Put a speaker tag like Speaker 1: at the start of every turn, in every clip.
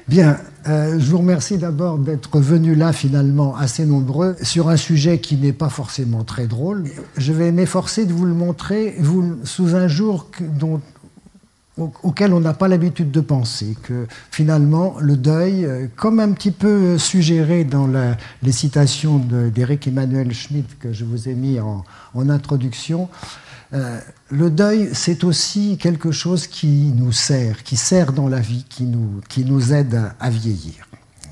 Speaker 1: Bien, je vous remercie d'abord d'être venus là finalement assez nombreux sur un sujet qui n'est pas forcément très drôle. Je vais m'efforcer de vous le montrer sous un jour auquel on n'a pas l'habitude de penser, que finalement le deuil, comme un petit peu suggéré dans les citations d'Éric Emmanuel Schmitt que je vous ai mis en introduction, le deuil, c'est aussi quelque chose qui nous sert, qui sert dans la vie, qui nous aide à vieillir.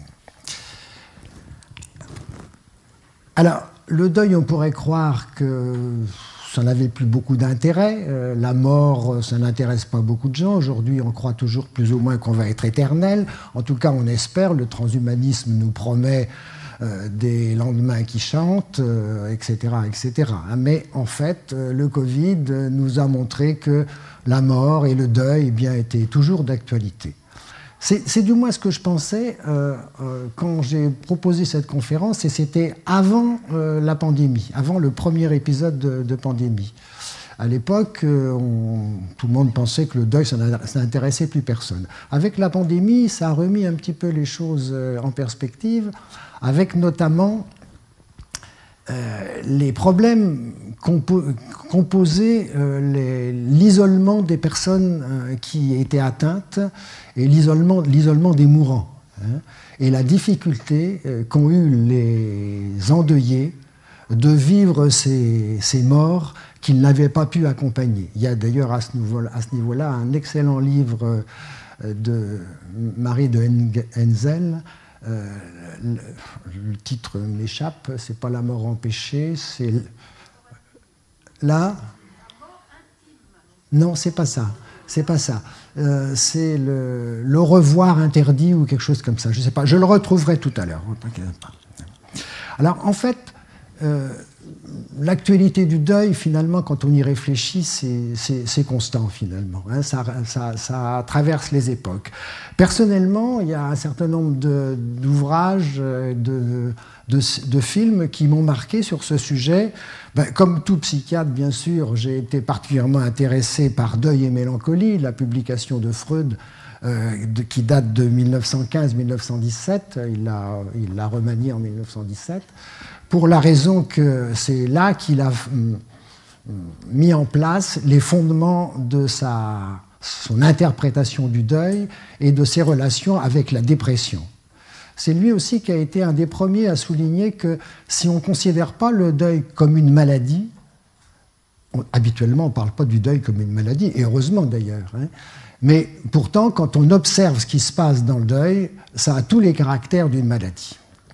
Speaker 1: Alors, le deuil, on pourrait croire que ça n'avait plus beaucoup d'intérêt. La mort, ça n'intéresse pas beaucoup de gens. Aujourd'hui, on croit toujours plus ou moins qu'on va être éternel. En tout cas, on espère. Le transhumanisme nous promet des lendemains qui chantent, etc., etc. Mais en fait, le Covid nous a montré que la mort et le deuil eh bien, étaient toujours d'actualité. C'est du moins ce que je pensais quand j'ai proposé cette conférence, et c'était avant la pandémie, avant le premier épisode de pandémie. À l'époque, tout le monde pensait que le deuil, ça n'intéressait plus personne. Avec la pandémie, ça a remis un petit peu les choses en perspective, avec notamment les problèmes composaient l'isolement des personnes qui étaient atteintes et l'isolement des mourants, hein, et la difficulté qu'ont eu les endeuillés de vivre ces morts qu'ils n'avaient pas pu accompagner. Il y a d'ailleurs à ce niveau-là un excellent livre de Marie de Henzel. Le titre m'échappe, c'est pas La mort empêchée, c'est là. Non, c'est pas ça. C'est pas ça. C'est le revoir interdit ou quelque chose comme ça. Je sais pas. Je le retrouverai tout à l'heure. Alors en fait, l'actualité du deuil, finalement, quand on y réfléchit, c'est constant, finalement. Hein, ça traverse les époques. Personnellement, il y a un certain nombre d'ouvrages, de films qui m'ont marqué sur ce sujet. Comme tout psychiatre, bien sûr, j'ai été particulièrement intéressé par Deuil et mélancolie, la publication de Freud, qui date de 1915-1917. Il l'a remanié en 1917. Pour la raison que c'est là qu'il a mis en place les fondements de son interprétation du deuil et de ses relations avec la dépression. C'est lui aussi qui a été un des premiers à souligner que si on ne considère pas le deuil comme une maladie, habituellement on ne parle pas du deuil comme une maladie, et heureusement d'ailleurs, hein, mais pourtant quand on observe ce qui se passe dans le deuil, ça a tous les caractères d'une maladie.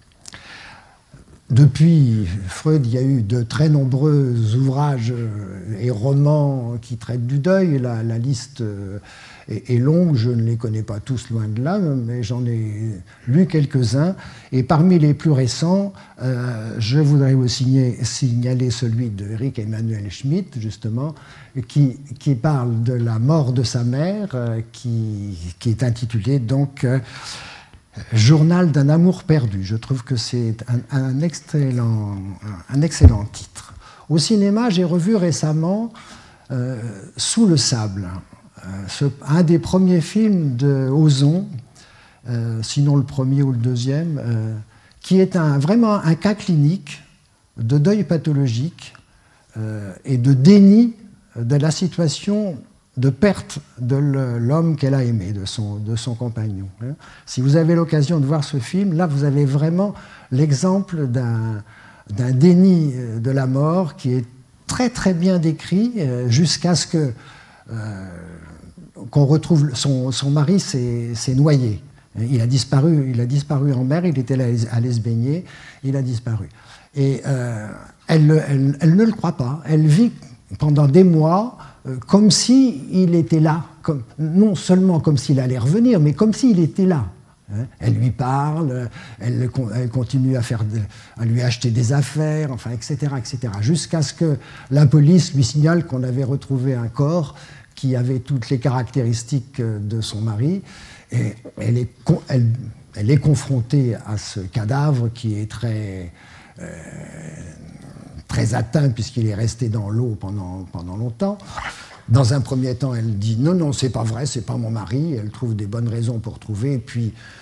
Speaker 1: Depuis Freud, il y a eu de très nombreux ouvrages et romans qui traitent du deuil. La liste est longue, je ne les connais pas tous loin de là, mais j'en ai lu quelques-uns. Et parmi les plus récents, je voudrais vous signaler celui de Éric Emmanuel Schmitt, justement, qui parle de la mort de sa mère, qui est intitulé donc Journal d'un amour perdu. Je trouve que c'est un excellent titre. Au cinéma, j'ai revu récemment Sous le sable, un des premiers films de Ozon, sinon le premier ou le deuxième, qui est vraiment un cas clinique de deuil pathologique et de déni de la situation de perte de l'homme qu'elle a aimé, de son compagnon. Si vous avez l'occasion de voir ce film, là vous avez vraiment l'exemple d'un déni de la mort qui est très très bien décrit jusqu'à ce qu'on retrouve son mari s'est noyé. Il a disparu en mer, il était allé se baigner, il a disparu. Et elle ne le croit pas, elle vit pendant des mois comme s'il était là, non seulement comme s'il allait revenir, mais comme s'il était là. Elle lui parle, elle continue à lui acheter des affaires, enfin, etc., etc., jusqu'à ce que la police lui signale qu'on avait retrouvé un corps qui avait toutes les caractéristiques de son mari. Et elle est confrontée à ce cadavre qui est très atteint puisqu'il est resté dans l'eau pendant longtemps. Dans un premier temps, elle dit non, c'est pas vrai, c'est pas mon mari. Elle trouve des bonnes raisons pour trouver. Et puis,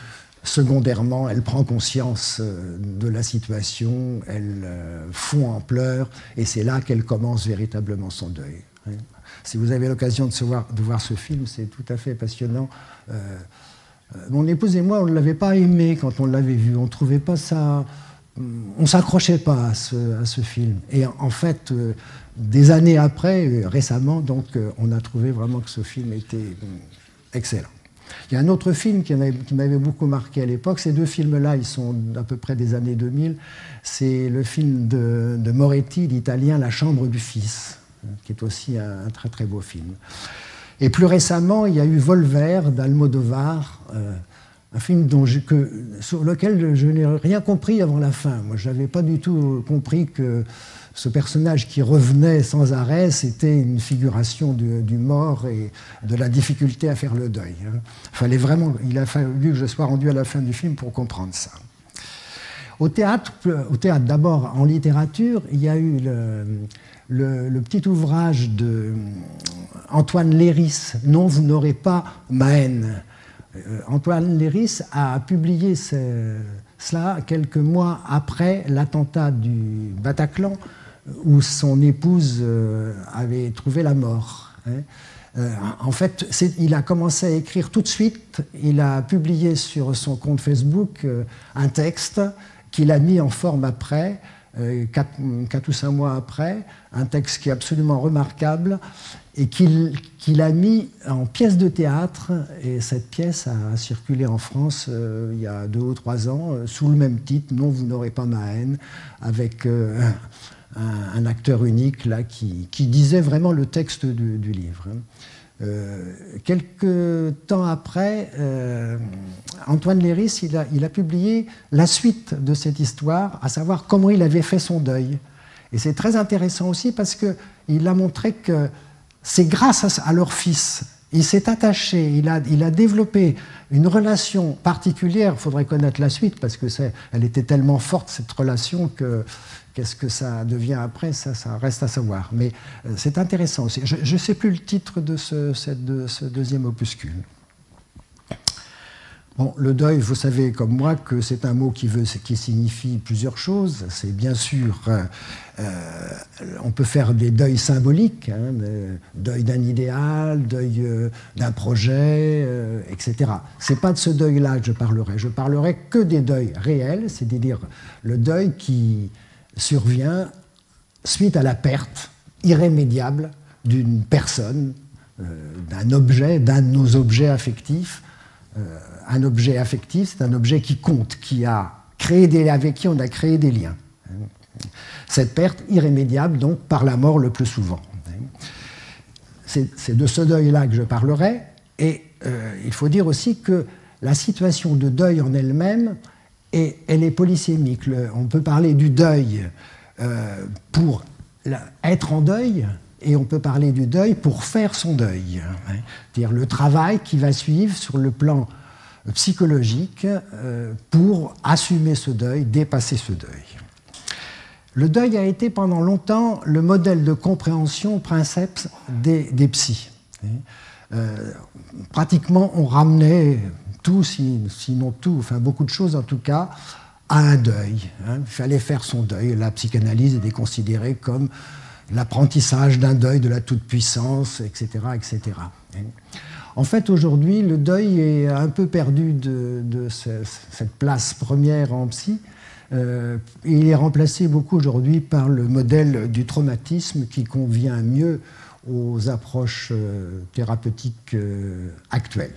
Speaker 1: secondairement, elle prend conscience de la situation, elle fond en pleurs, et c'est là qu'elle commence véritablement son deuil. Si vous avez l'occasion de voir ce film, c'est tout à fait passionnant. Mon épouse et moi, on ne l'avait pas aimé quand on l'avait vu. On ne trouvait pas ça... On ne s'accrochait pas à ce film. Et en fait, des années après, récemment, donc, on a trouvé vraiment que ce film était excellent. Il y a un autre film qui m'avait beaucoup marqué à l'époque. Ces deux films-là, ils sont à peu près des années 2000. C'est le film de Moretti, l'italien, La chambre du fils, qui est aussi un très très beau film. Et plus récemment, il y a eu Volver d'Almodovar, un film sur lequel je n'ai rien compris avant la fin. Moi, je n'avais pas du tout compris que ce personnage qui revenait sans arrêt, c'était une figuration du mort et de la difficulté à faire le deuil. Il a fallu que je sois rendu à la fin du film pour comprendre ça. Au théâtre d'abord, en littérature, il y a eu le petit ouvrage d'Antoine Léris, « Non, vous n'aurez pas ma haine ». Antoine Léris a publié cela quelques mois après l'attentat du Bataclan, où son épouse avait trouvé la mort. En fait, il a commencé à écrire tout de suite. Il a publié sur son compte Facebook un texte qu'il a mis en forme après, 4 ou 5 mois après, un texte qui est absolument remarquable et qu'il a mis en pièce de théâtre. Et cette pièce a circulé en France il y a 2 ou 3 ans, sous le même titre, « Non, vous n'aurez pas ma haine », avec un acteur unique là, qui disait vraiment le texte du livre. Quelques temps après, Antoine Léris il a publié la suite de cette histoire, à savoir comment il avait fait son deuil. Et c'est très intéressant aussi parce qu'il a montré que c'est grâce à leur fils. Il s'est attaché, il a développé une relation particulière. Il faudrait connaître la suite parce que elle était tellement forte, cette relation, que qu'est-ce que ça devient après, ça reste à savoir. Mais c'est intéressant aussi. Je ne sais plus le titre de ce deuxième opuscule. Bon, le deuil, vous savez comme moi que c'est un mot qui signifie plusieurs choses. C'est bien sûr, on peut faire des deuils symboliques, deuil d'un idéal, deuil d'un projet, etc. Ce n'est pas de ce deuil-là que je parlerai. Je parlerai que des deuils réels, c'est-à-dire le deuil qui survient suite à la perte irrémédiable d'une personne, d'un objet, d'un de nos objets affectifs. Un objet affectif, c'est un objet qui compte, avec qui on a créé des liens. Cette perte irrémédiable, donc, par la mort le plus souvent. C'est de ce deuil-là que je parlerai. Et il faut dire aussi que la situation de deuil en elle-même, elle est polysémique. On peut parler du deuil pour être en deuil, et on peut parler du deuil pour faire son deuil. C'est-à-dire le travail qui va suivre sur le plan psychologique pour assumer ce deuil, dépasser ce deuil. Le deuil a été pendant longtemps le modèle de compréhension princeps des psys. Pratiquement, on ramenait tout, sinon tout, enfin beaucoup de choses en tout cas, à un deuil. Il fallait faire son deuil. La psychanalyse était considérée comme l'apprentissage d'un deuil de la toute-puissance, etc., etc. En fait, aujourd'hui, le deuil est un peu perdu de cette place première en psy. Il est remplacé beaucoup aujourd'hui par le modèle du traumatisme qui convient mieux aux approches thérapeutiques actuelles.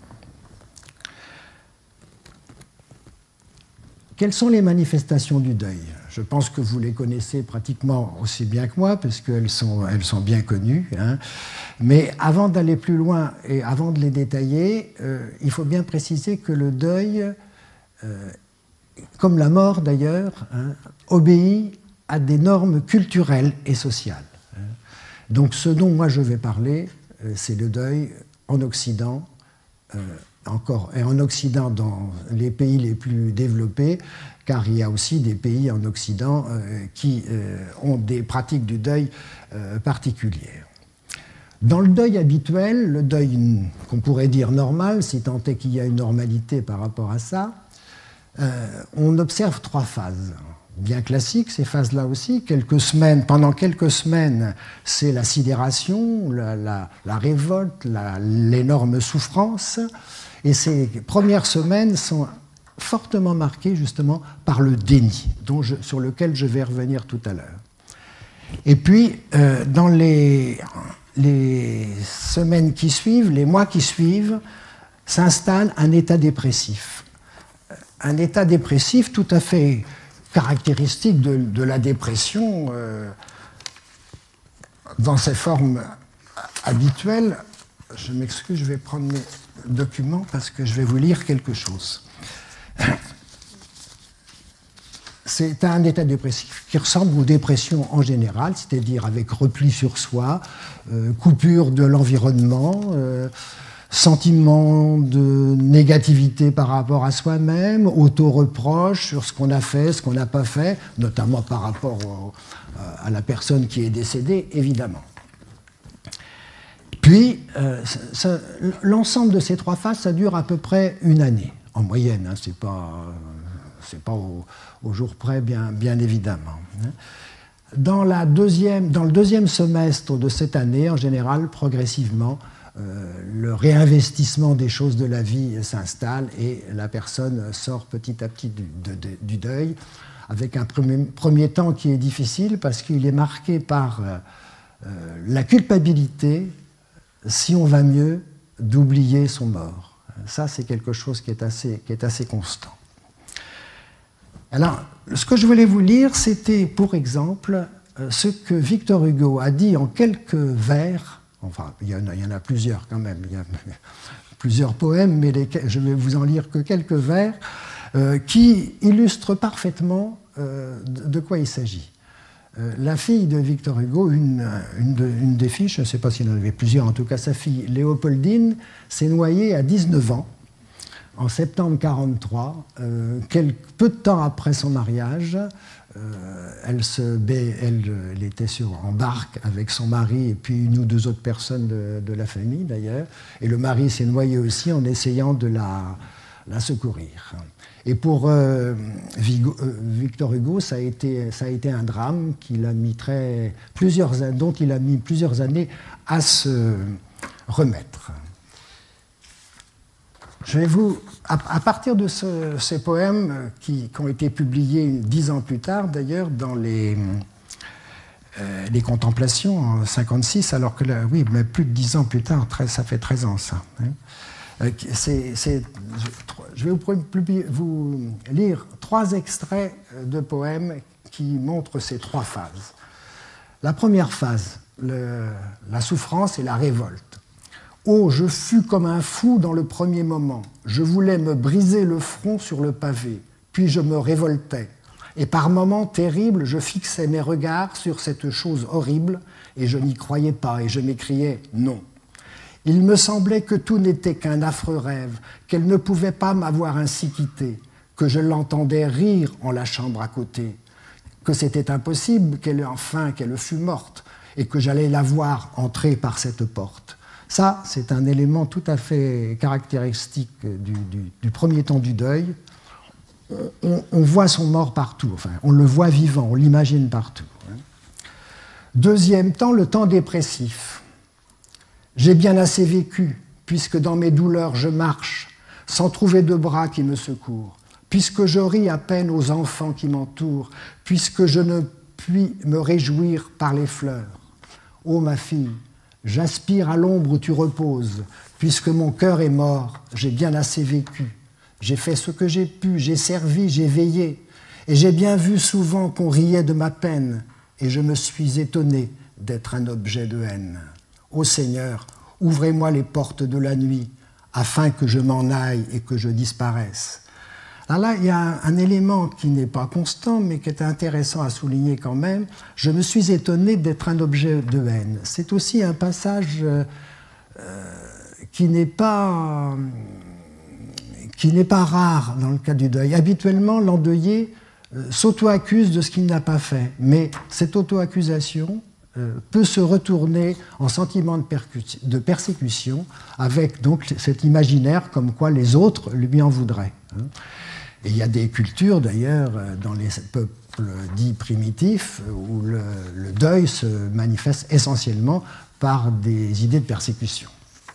Speaker 1: Quelles sont les manifestations du deuil? Je pense que vous les connaissez pratiquement aussi bien que moi, parce qu'elles sont bien connues. Mais avant d'aller plus loin et avant de les détailler, il faut bien préciser que le deuil, comme la mort d'ailleurs, obéit à des normes culturelles et sociales. Donc ce dont moi je vais parler, c'est le deuil en Occident, et en Occident dans les pays les plus développés, car il y a aussi des pays en Occident qui ont des pratiques du deuil particulières. Dans le deuil habituel, le deuil qu'on pourrait dire normal, si tant est qu'il y a une normalité par rapport à ça, on observe 3 phases. Bien classiques, ces phases-là aussi. Pendant quelques semaines, c'est la sidération, la révolte, l'énorme souffrance. Et ces premières semaines sont fortement marquées justement par le déni, sur lequel je vais revenir tout à l'heure. Et puis, dans les semaines qui suivent, les mois qui suivent, s'installe un état dépressif. Un état dépressif tout à fait caractéristique de la dépression dans ses formes habituelles. Je m'excuse, je vais prendre mes documents parce que je vais vous lire quelque chose. C'est un état dépressif qui ressemble aux dépressions en général, c'est-à-dire avec repli sur soi, coupure de l'environnement, sentiment de négativité par rapport à soi-même, auto-reproche sur ce qu'on a fait, ce qu'on n'a pas fait, notamment par rapport à la personne qui est décédée, évidemment. Puis, l'ensemble de ces 3 phases, ça dure à peu près une année, en moyenne, hein, c'est pas au jour près, bien évidemment. Dans le deuxième semestre de cette année, en général, progressivement, le réinvestissement des choses de la vie s'installe et la personne sort petit à petit du deuil, avec un premier temps qui est difficile parce qu'il est marqué par la culpabilité, si on va mieux, d'oublier son mort. Ça, c'est quelque chose qui est assez constant. Alors, ce que je voulais vous lire, c'était, pour exemple, ce que Victor Hugo a dit en quelques vers. Enfin, il y en a plusieurs quand même, il y a plusieurs poèmes, mais je vais vous en lire que quelques vers, qui illustrent parfaitement de quoi il s'agit. La fille de Victor Hugo, une des filles, je ne sais pas s'il en avait plusieurs, en tout cas sa fille Léopoldine, s'est noyée à 19 ans, en septembre 1943, peu de temps après son mariage. Elle était en barque avec son mari et puis 1 ou 2 autres personnes de la famille d'ailleurs. Et le mari s'est noyé aussi en essayant de la secourir. Et pour Victor Hugo, ça a été un drame dont il a mis plusieurs années à se remettre. Je vais à partir de ces poèmes qui ont été publiés 10 ans plus tard, d'ailleurs, dans les Contemplations en 1956, alors que là, oui, mais plus de 10 ans plus tard, ça fait 13 ans, ça. Je vais vous lire 3 extraits de poèmes qui montrent ces 3 phases. La première phase, la souffrance et la révolte. Oh, je fus comme un fou dans le premier moment. Je voulais me briser le front sur le pavé, puis je me révoltais. Et par moments terribles, je fixais mes regards sur cette chose horrible, et je n'y croyais pas, et je m'écriais non. Il me semblait que tout n'était qu'un affreux rêve, qu'elle ne pouvait pas m'avoir ainsi quitté, que je l'entendais rire en la chambre à côté, que c'était impossible qu'elle fût morte, et que j'allais la voir entrer par cette porte. Ça, c'est un élément tout à fait caractéristique du premier temps du deuil. On voit son mort partout, enfin, on le voit vivant, on l'imagine partout. Deuxième temps, le temps dépressif. J'ai bien assez vécu, puisque dans mes douleurs je marche, sans trouver de bras qui me secourent, puisque je ris à peine aux enfants qui m'entourent, puisque je ne puis me réjouir par les fleurs. Ô ma fille, j'aspire à l'ombre où tu reposes, puisque mon cœur est mort, j'ai bien assez vécu. J'ai fait ce que j'ai pu, j'ai servi, j'ai veillé, et j'ai bien vu souvent qu'on riait de ma peine, et je me suis étonné d'être un objet de haine. Ô Seigneur, ouvrez-moi les portes de la nuit, afin que je m'en aille et que je disparaisse. Alors là, il y a un élément qui n'est pas constant, mais qui est intéressant à souligner quand même. Je me suis étonné d'être un objet de haine. C'est aussi un passage qui n'est pas rare dans le cas du deuil. Habituellement, l'endeuillé s'auto-accuse de ce qu'il n'a pas fait. Mais cette auto-accusation peut se retourner en sentiment de persécution, avec donc cet imaginaire comme quoi les autres lui en voudraient. Et il y a des cultures, d'ailleurs, dans les peuples dits primitifs, où le deuil se manifeste essentiellement par des idées de persécution.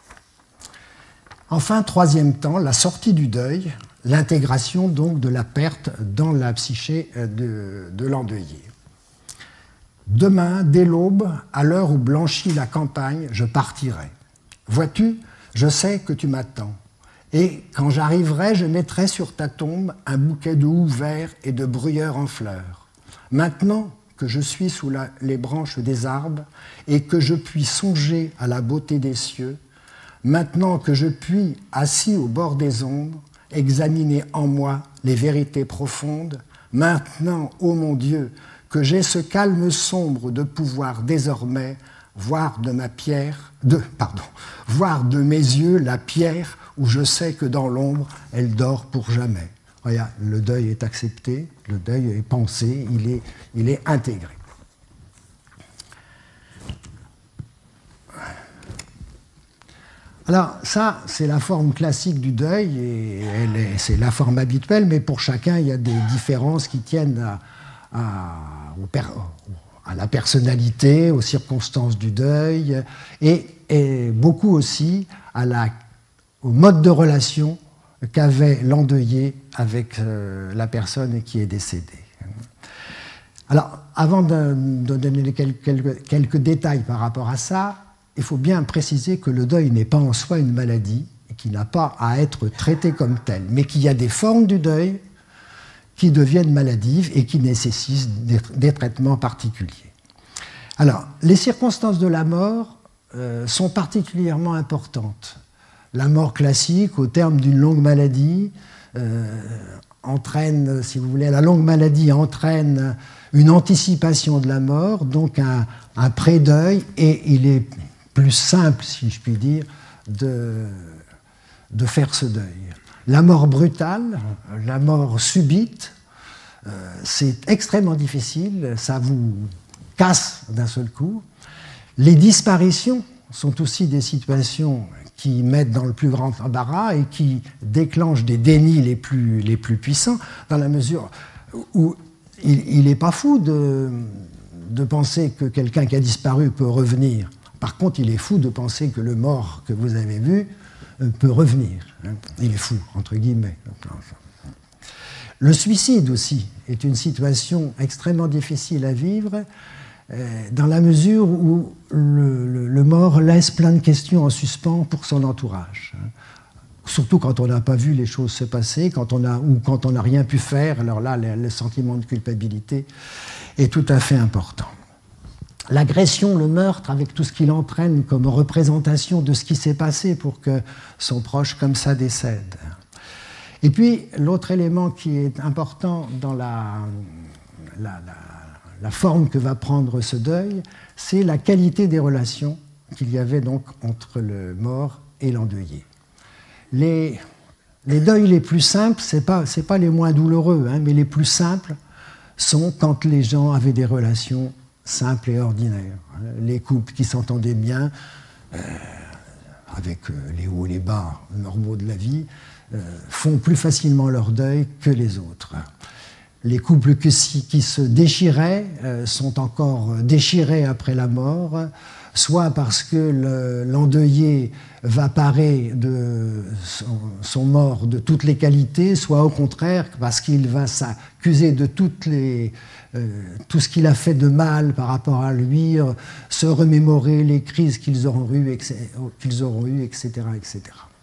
Speaker 1: Enfin, troisième temps, la sortie du deuil, l'intégration donc de la perte dans la psyché de l'endeuillé. Demain, dès l'aube, à l'heure où blanchit la campagne, je partirai. Vois-tu, je sais que tu m'attends. Et quand j'arriverai, je mettrai sur ta tombe un bouquet de houx vert et de bruyères en fleurs. Maintenant que je suis sous les branches des arbres et que je puis songer à la beauté des cieux, maintenant que je puis, assis au bord des ombres, examiner en moi les vérités profondes, maintenant, ô mon Dieu, que j'ai ce calme sombre de pouvoir désormais voir de mes yeux la pierre où je sais que dans l'ombre, elle dort pour jamais. Regarde, le deuil est accepté, le deuil est pensé, il est intégré. Alors ça, c'est la forme classique du deuil, et c'est la forme habituelle, mais pour chacun, il y a des différences qui tiennent à la personnalité, aux circonstances du deuil, et beaucoup aussi au mode de relation qu'avait l'endeuillé avec la personne qui est décédée. Alors, avant de donner quelques détails par rapport à ça, il faut bien préciser que le deuil n'est pas en soi une maladie, et qu'il n'a pas à être traité comme tel, mais qu'il y a des formes du deuil qui deviennent maladives et qui nécessitent des traitements particuliers. Alors, les circonstances de la mort sont particulièrement importantes. La mort classique, au terme d'une longue maladie, entraîne, si vous voulez, la longue maladie entraîne une anticipation de la mort, donc un pré-deuil, et il est plus simple, si je puis dire, de faire ce deuil. La mort brutale, la mort subite, c'est extrêmement difficile, ça vous casse d'un seul coup. Les disparitions sont aussi des situations qui mettent dans le plus grand embarras et qui déclenchent des dénis les plus puissants, dans la mesure où il n'est pas fou de penser que quelqu'un qui a disparu peut revenir. Par contre, il est fou de penser que le mort que vous avez vu peut revenir. Il est fou, entre guillemets. Le suicide aussi est une situation extrêmement difficile à vivre, dans la mesure où le mort laisse plein de questions en suspens pour son entourage. Surtout quand on n'a pas vu les choses se passer, ou quand on n'a rien pu faire, alors là, le sentiment de culpabilité est tout à fait important. L'agression, le meurtre, avec tout ce qu'il entraîne comme représentation de ce qui s'est passé pour que son proche comme ça décède. Et puis, l'autre élément qui est important dans la forme que va prendre ce deuil, c'est la qualité des relations qu'il y avait donc entre le mort et l'endeuillé. Les deuils les plus simples, ce n'est pas les moins douloureux, mais les plus simples sont quand les gens avaient des relations simples et ordinaires. Les couples qui s'entendaient bien, avec les hauts et les bas normaux de la vie, font plus facilement leur deuil que les autres. Les couples qui se déchiraient sont encore déchirés après la mort, soit parce que l'endeuillé va parer de son mort de toutes les qualités, soit au contraire parce qu'il va s'accuser de tout ce qu'il a fait de mal par rapport à lui, se remémorer les crises qu'ils auront eues, etc., etc.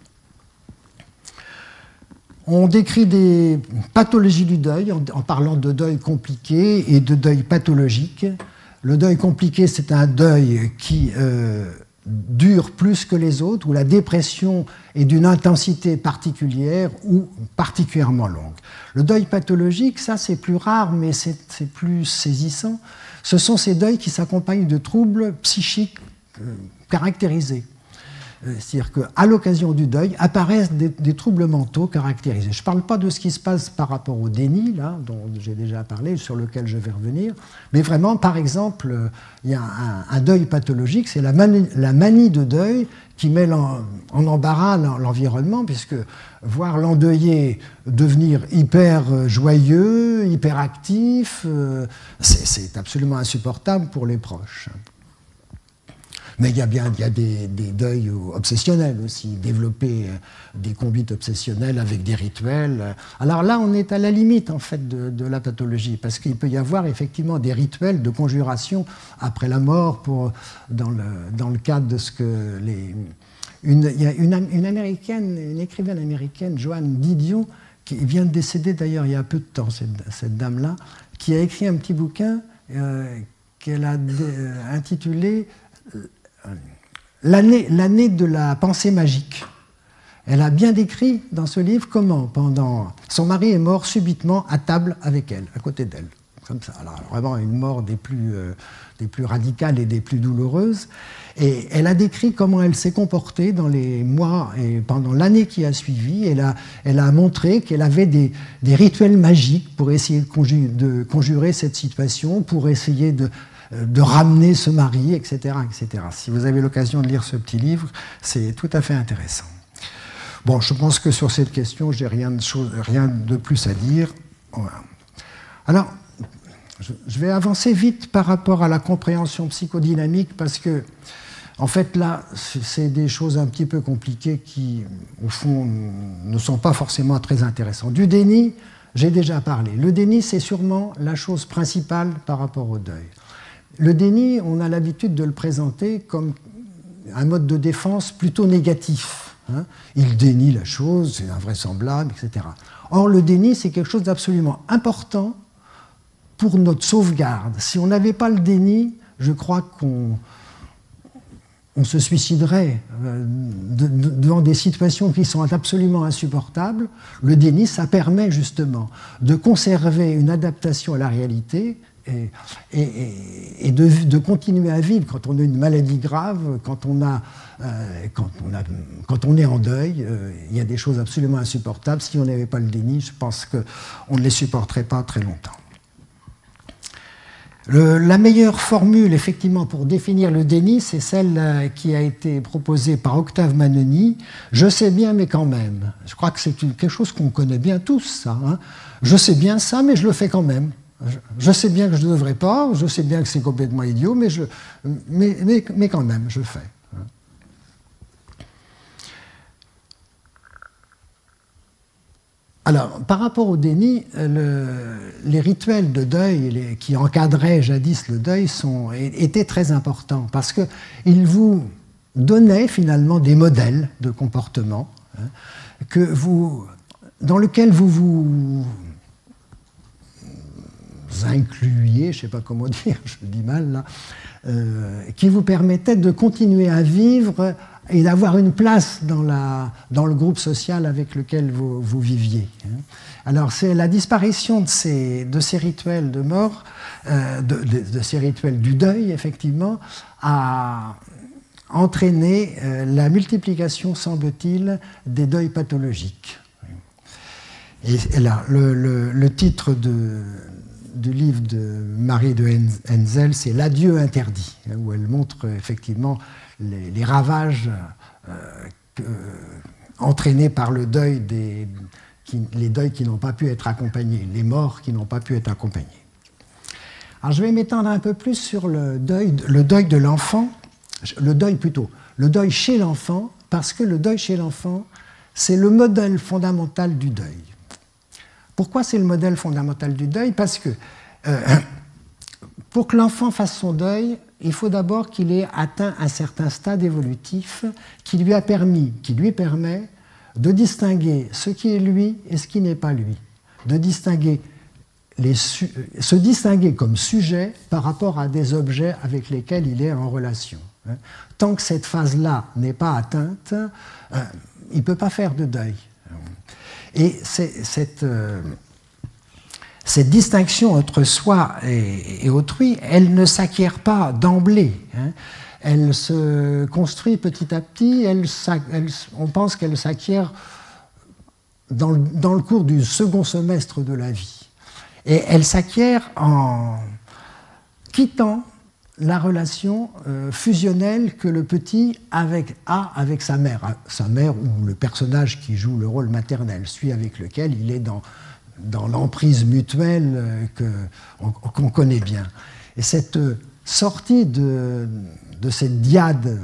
Speaker 1: On décrit des pathologies du deuil en parlant de deuil compliqué et de deuil pathologique. Le deuil compliqué, c'est un deuil qui dure plus que les autres, où la dépression est d'une intensité particulière ou particulièrement longue. Le deuil pathologique, ça c'est plus rare, mais c'est plus saisissant. Ce sont ces deuils qui s'accompagnent de troubles psychiques caractérisés. C'est-à-dire qu'à l'occasion du deuil apparaissent des troubles mentaux caractérisés. Je ne parle pas de ce qui se passe par rapport au déni, là, dont j'ai déjà parlé, sur lequel je vais revenir, mais vraiment, par exemple, il y a un deuil pathologique, c'est la manie de deuil qui met en embarras l'environnement, puisque voir l'endeuillé devenir hyper joyeux, hyper actif, c'est absolument insupportable pour les proches. Mais il y a des deuils obsessionnels aussi, développer des conduites obsessionnelles avec des rituels. Alors là, on est à la limite en fait de la pathologie, parce qu'il peut y avoir effectivement des rituels de conjuration après la mort, dans le cadre de ce que il y a une écrivaine américaine, Joan Didion, qui vient de décéder d'ailleurs il y a peu de temps, cette dame-là, qui a écrit un petit bouquin qu'elle a intitulé L'année de la pensée magique. Elle a bien décrit dans ce livre comment, son mari est mort subitement à table avec elle, à côté d'elle, comme ça. Alors vraiment une mort des plus radicales et des plus douloureuses. Et elle a décrit comment elle s'est comportée dans les mois et pendant l'année qui a suivi. Elle a montré qu'elle avait des rituels magiques pour essayer de conjurer cette situation, pour essayer de ramener ce mari, etc., etc. Si vous avez l'occasion de lire ce petit livre, c'est tout à fait intéressant. Bon, je pense que sur cette question, je n'ai rien de plus à dire. Voilà. Alors, je vais avancer vite par rapport à la compréhension psychodynamique, parce que, en fait, là, c'est des choses un petit peu compliquées qui, au fond, ne sont pas forcément très intéressantes. Du déni, j'ai déjà parlé. Le déni, c'est sûrement la chose principale par rapport au deuil. Le déni, on a l'habitude de le présenter comme un mode de défense plutôt négatif. Il dénie la chose, c'est invraisemblable, etc. Or, le déni, c'est quelque chose d'absolument important pour notre sauvegarde. Si on n'avait pas le déni, je crois qu'on se suiciderait devant des situations qui sont absolument insupportables. Le déni, ça permet justement de conserver une adaptation à la réalité et de continuer à vivre quand on a une maladie grave, quand on est en deuil. Il y a des choses absolument insupportables. Si on n'avait pas le déni, je pense qu'on ne les supporterait pas très longtemps. La meilleure formule, effectivement, pour définir le déni, c'est celle qui a été proposée par Octave Manoni. Je sais bien, mais quand même. Je crois que c'est quelque chose qu'on connaît bien tous, ça. Je sais bien ça, mais je le fais quand même. Je sais bien que je ne devrais pas, je sais bien que c'est complètement idiot, mais quand même, je fais. Alors, par rapport au déni, les rituels de deuil qui encadraient jadis le deuil étaient très importants, parce qu'ils vous donnaient finalement des modèles de comportement dans lesquels vous incluiez, je ne sais pas comment dire, je le dis mal là, qui vous permettaient de continuer à vivre et d'avoir une place dans le groupe social avec lequel vous viviez. Alors c'est la disparition de ces rituels de mort, de ces rituels du deuil, effectivement, a entraîné la multiplication, semble-t-il, des deuils pathologiques. Et là, le titre du livre de Marie de Henzel, c'est L'adieu interdit, où elle montre effectivement les ravages entraînés par le deuil, les deuils qui n'ont pas pu être accompagnés, les morts qui n'ont pas pu être accompagnés. Alors je vais m'étendre un peu plus sur le deuil de l'enfant, le deuil chez l'enfant, parce que le deuil chez l'enfant, c'est le modèle fondamental du deuil. Pourquoi c'est le modèle fondamental du deuil? Parce que pour que l'enfant fasse son deuil, il faut d'abord qu'il ait atteint un certain stade évolutif qui lui permet de distinguer ce qui est lui et ce qui n'est pas lui, de distinguer se distinguer comme sujet par rapport à des objets avec lesquels il est en relation. Tant que cette phase-là n'est pas atteinte, il ne peut pas faire de deuil. Et cette distinction entre soi et autrui, elle ne s'acquiert pas d'emblée. elle se construit petit à petit, on pense qu'elle s'acquiert dans le cours du second semestre de la vie. Et elle s'acquiert en quittant la relation fusionnelle que le petit a avec sa mère ou le personnage qui joue le rôle maternel, celui avec lequel il est dans l'emprise mutuelle qu'on connaît bien. Et cette sortie de cette dyade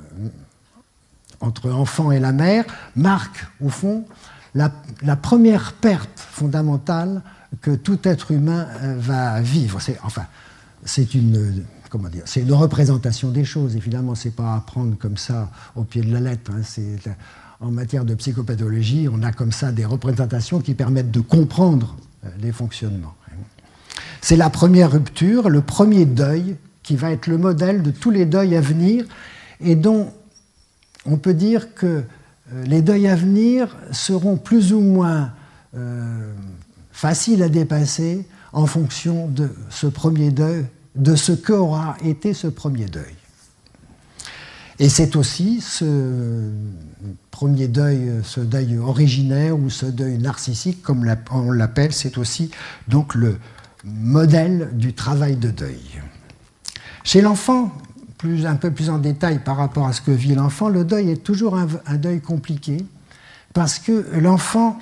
Speaker 1: entre l'enfant et la mère marque, au fond, la première perte fondamentale que tout être humain va vivre. C'est une représentation des choses, évidemment, c'est pas à prendre comme ça au pied de la lettre. En matière de psychopathologie, on a comme ça des représentations qui permettent de comprendre les fonctionnements. C'est la première rupture, le premier deuil, qui va être le modèle de tous les deuils à venir, et dont on peut dire que les deuils à venir seront plus ou moins faciles à dépasser en fonction de ce premier deuil, de ce qu'aura été ce premier deuil. Et c'est aussi ce premier deuil, ce deuil originaire ou ce deuil narcissique, comme on l'appelle, c'est aussi donc le modèle du travail de deuil. Chez l'enfant, un peu plus en détail par rapport à ce que vit l'enfant, le deuil est toujours un deuil compliqué parce que l'enfant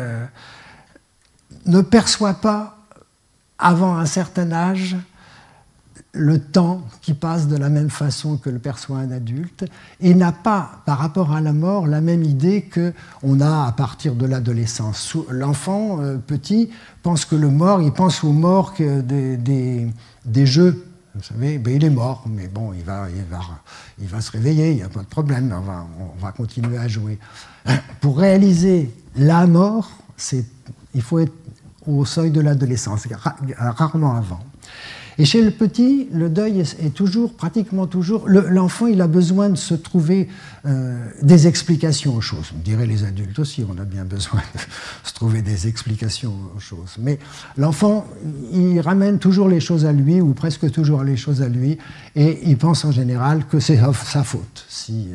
Speaker 1: ne perçoit pas, avant un certain âge, le temps qui passe de la même façon que le perçoit un adulte et n'a pas, par rapport à la mort, la même idée qu'on a à partir de l'adolescence. L'enfant petit pense que le mort, il pense aux morts des jeux. Vous savez, il est mort, mais bon, il va se réveiller, il n'y a pas de problème, on va continuer à jouer. Pour réaliser la mort, il faut être au seuil de l'adolescence, rarement avant. Et chez le petit, le deuil est toujours, pratiquement toujours, l'enfant il a besoin de se trouver des explications aux choses. On dirait les adultes aussi, on a bien besoin de se trouver des explications aux choses. Mais l'enfant, il ramène toujours les choses à lui, ou presque toujours les choses à lui, et il pense en général que c'est sa faute si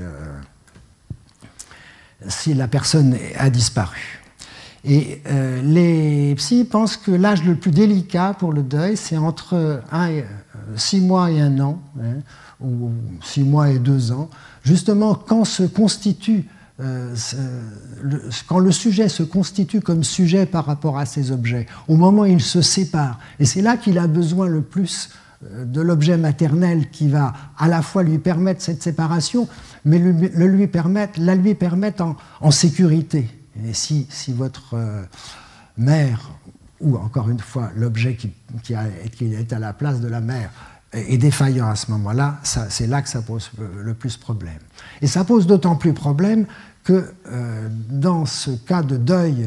Speaker 1: la personne a disparu. Et les psys pensent que l'âge le plus délicat pour le deuil, c'est entre 6 mois et 1 an, ou 6 mois et 2 ans, justement quand quand le sujet se constitue comme sujet par rapport à ces objets, au moment où il se sépare. Et c'est là qu'il a besoin le plus de l'objet maternel qui va à la fois lui permettre cette séparation, mais la lui permettre en sécurité. Et si votre mère, ou encore une fois l'objet qui est à la place de la mère, est défaillant à ce moment-là, c'est là que ça pose le plus problème. Et ça pose d'autant plus problème que dans ce cas de deuil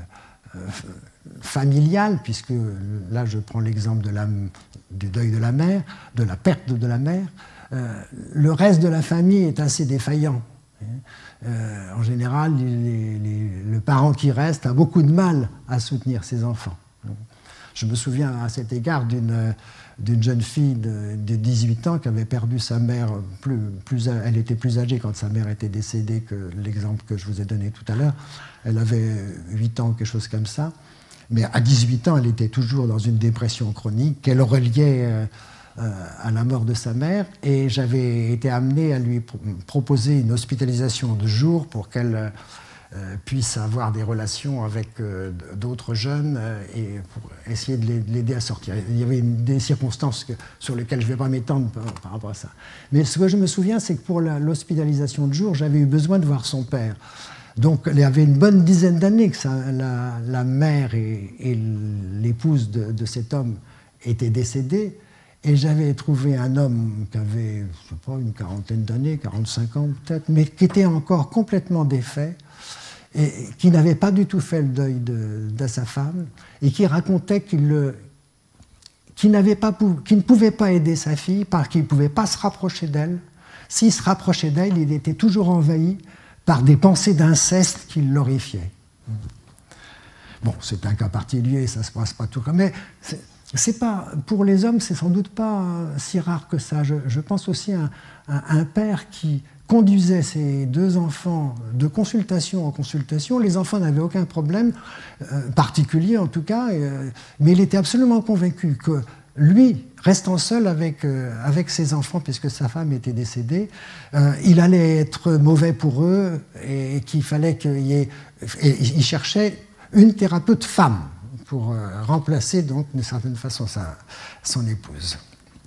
Speaker 1: familial, puisque là je prends l'exemple du deuil de la mère, de la perte de la mère, le reste de la famille est assez défaillant. En général, le parent qui reste a beaucoup de mal à soutenir ses enfants. Je me souviens à cet égard d'une jeune fille de 18 ans qui avait perdu sa mère, elle était plus âgée quand sa mère était décédée que l'exemple que je vous ai donné tout à l'heure. Elle avait 8 ans, quelque chose comme ça. Mais à 18 ans, elle était toujours dans une dépression chronique qu'elle reliait à la mort de sa mère, et j'avais été amené à lui proposer une hospitalisation de jour pour qu'elle puisse avoir des relations avec d'autres jeunes et pour essayer de l'aider à sortir. Il y avait des circonstances sur lesquelles je ne vais pas m'étendre par rapport à ça. Mais ce que je me souviens, c'est que pour l'hospitalisation de jour, j'avais eu besoin de voir son père. Donc il y avait une bonne dizaine d'années que la mère et l'épouse de cet homme étaient décédées. Et j'avais trouvé un homme qui avait, je sais pas, une quarantaine d'années, 45 ans peut-être, mais qui était encore complètement défait, et qui n'avait pas du tout fait le deuil de sa femme, et qui racontait qu'il ne pouvait pas aider sa fille parce qu'il ne pouvait pas se rapprocher d'elle. S'il se rapprochait d'elle, il était toujours envahi par des pensées d'inceste qui l'horrifiaient. Bon, c'est un cas particulier, ça ne se passe pas tout comme... Mais c'est pas, pour les hommes, c'est sans doute pas si rare que ça. Je pense aussi à un père qui conduisait ses deux enfants de consultation en consultation. Les enfants n'avaient aucun problème particulier, en tout cas, mais il était absolument convaincu que lui, restant seul avec ses enfants, puisque sa femme était décédée, il allait être mauvais pour eux et qu'il fallait qu'il y ait... Et il cherchait une thérapeute femme pour remplacer, donc, d'une certaine façon, son épouse.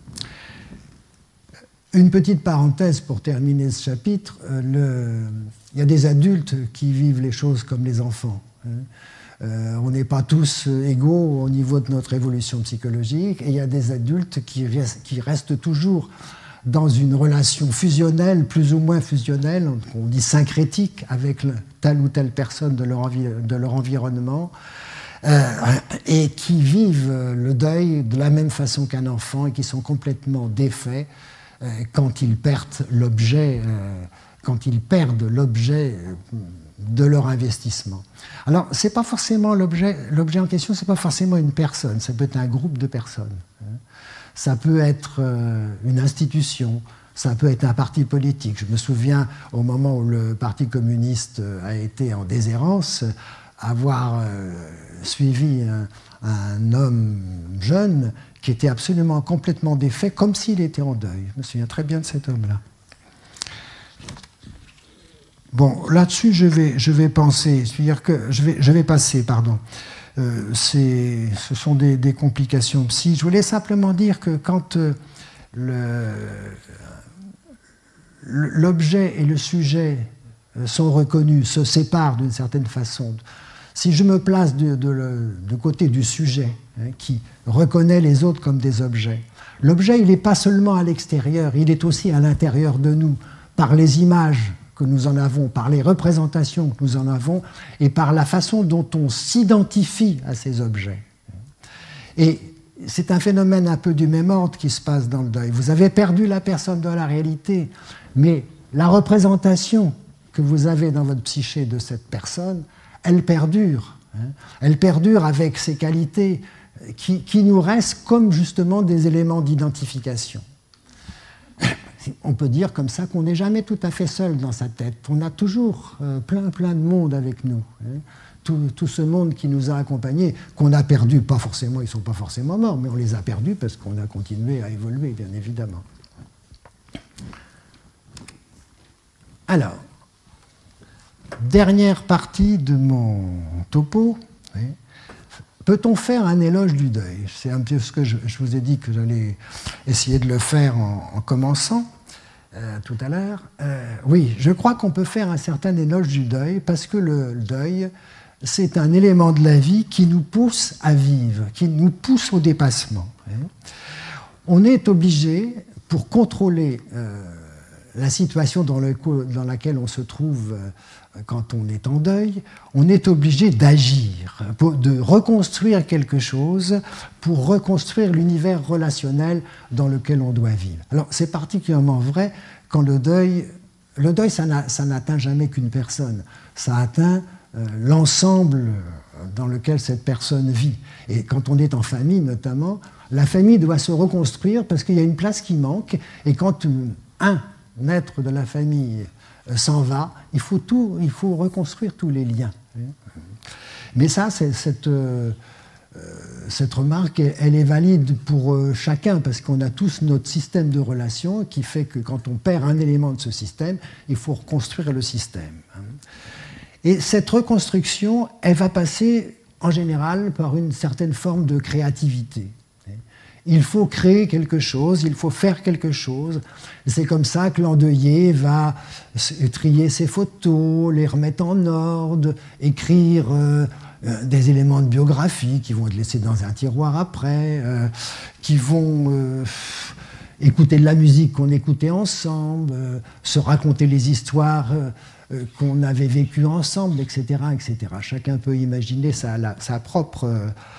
Speaker 1: Une petite parenthèse pour terminer ce chapitre. Il y a des adultes qui vivent les choses comme les enfants. On n'est pas tous égaux au niveau de notre évolution psychologique, et il y a des adultes qui restent toujours dans une relation fusionnelle, plus ou moins fusionnelle, on dit syncrétique, avec telle ou telle personne de leur environnement, et qui vivent le deuil de la même façon qu'un enfant et qui sont complètement défaits quand ils perdent l'objet de leur investissement. Alors, c'est pas forcément l'objet en question, c'est pas forcément une personne, ça peut être un groupe de personnes. Ça peut être une institution, ça peut être un parti politique. Je me souviens, au moment où le Parti communiste a été en déshérence, avoir suivi un homme jeune qui était absolument complètement défait, comme s'il était en deuil. Je me souviens très bien de cet homme-là. Bon, là-dessus, je vais penser, c'est-à-dire que je vais passer, pardon. Ce sont des complications psy. Je voulais simplement dire que quand l'objet et le sujet sont reconnus, se séparent d'une certaine façon, si je me place du côté du sujet, qui reconnaît les autres comme des objets, l'objet, il n'est pas seulement à l'extérieur, il est aussi à l'intérieur de nous, par les images que nous en avons, par les représentations que nous en avons, et par la façon dont on s'identifie à ces objets. Et c'est un phénomène un peu du même ordre qui se passe dans le deuil. Vous avez perdu la personne dans la réalité, mais la représentation que vous avez dans votre psyché de cette personne, elle perdure. Elle perdure avec ses qualités qui nous restent comme justement des éléments d'identification. On peut dire comme ça qu'on n'est jamais tout à fait seul dans sa tête. On a toujours plein de monde avec nous. Tout ce monde qui nous a accompagnés, qu'on a perdu, pas forcément, ils ne sont pas forcément morts, mais on les a perdus parce qu'on a continué à évoluer, bien évidemment. Alors, dernière partie de mon topo. Peut-on faire un éloge du deuil? C'est un peu ce que je vous ai dit que j'allais essayer de le faire en commençant tout à l'heure. Oui, je crois qu'on peut faire un certain éloge du deuil parce que le deuil, c'est un élément de la vie qui nous pousse à vivre, qui nous pousse au dépassement. On est obligé, pour contrôler la situation dans laquelle on se trouve quand on est en deuil, on est obligé d'agir, de reconstruire quelque chose pour reconstruire l'univers relationnel dans lequel on doit vivre. Alors, c'est particulièrement vrai quand le deuil, ça n'atteint jamais qu'une personne, ça atteint l'ensemble dans lequel cette personne vit. Et quand on est en famille, notamment, la famille doit se reconstruire parce qu'il y a une place qui manque, et quand un être de la famille s'en va, il faut reconstruire tous les liens. Mais ça, cette remarque, elle est valide pour chacun, parce qu'on a tous notre système de relations qui fait que quand on perd un élément de ce système, il faut reconstruire le système. Et cette reconstruction, elle va passer en général par une certaine forme de créativité. Il faut créer quelque chose, il faut faire quelque chose. C'est comme ça que l'endeuillé va trier ses photos, les remettre en ordre, écrire des éléments de biographie qui vont être laissés dans un tiroir après, qui vont écouter de la musique qu'on écoutait ensemble, se raconter les histoires qu'on avait vécues ensemble, etc., etc. Chacun peut imaginer sa propre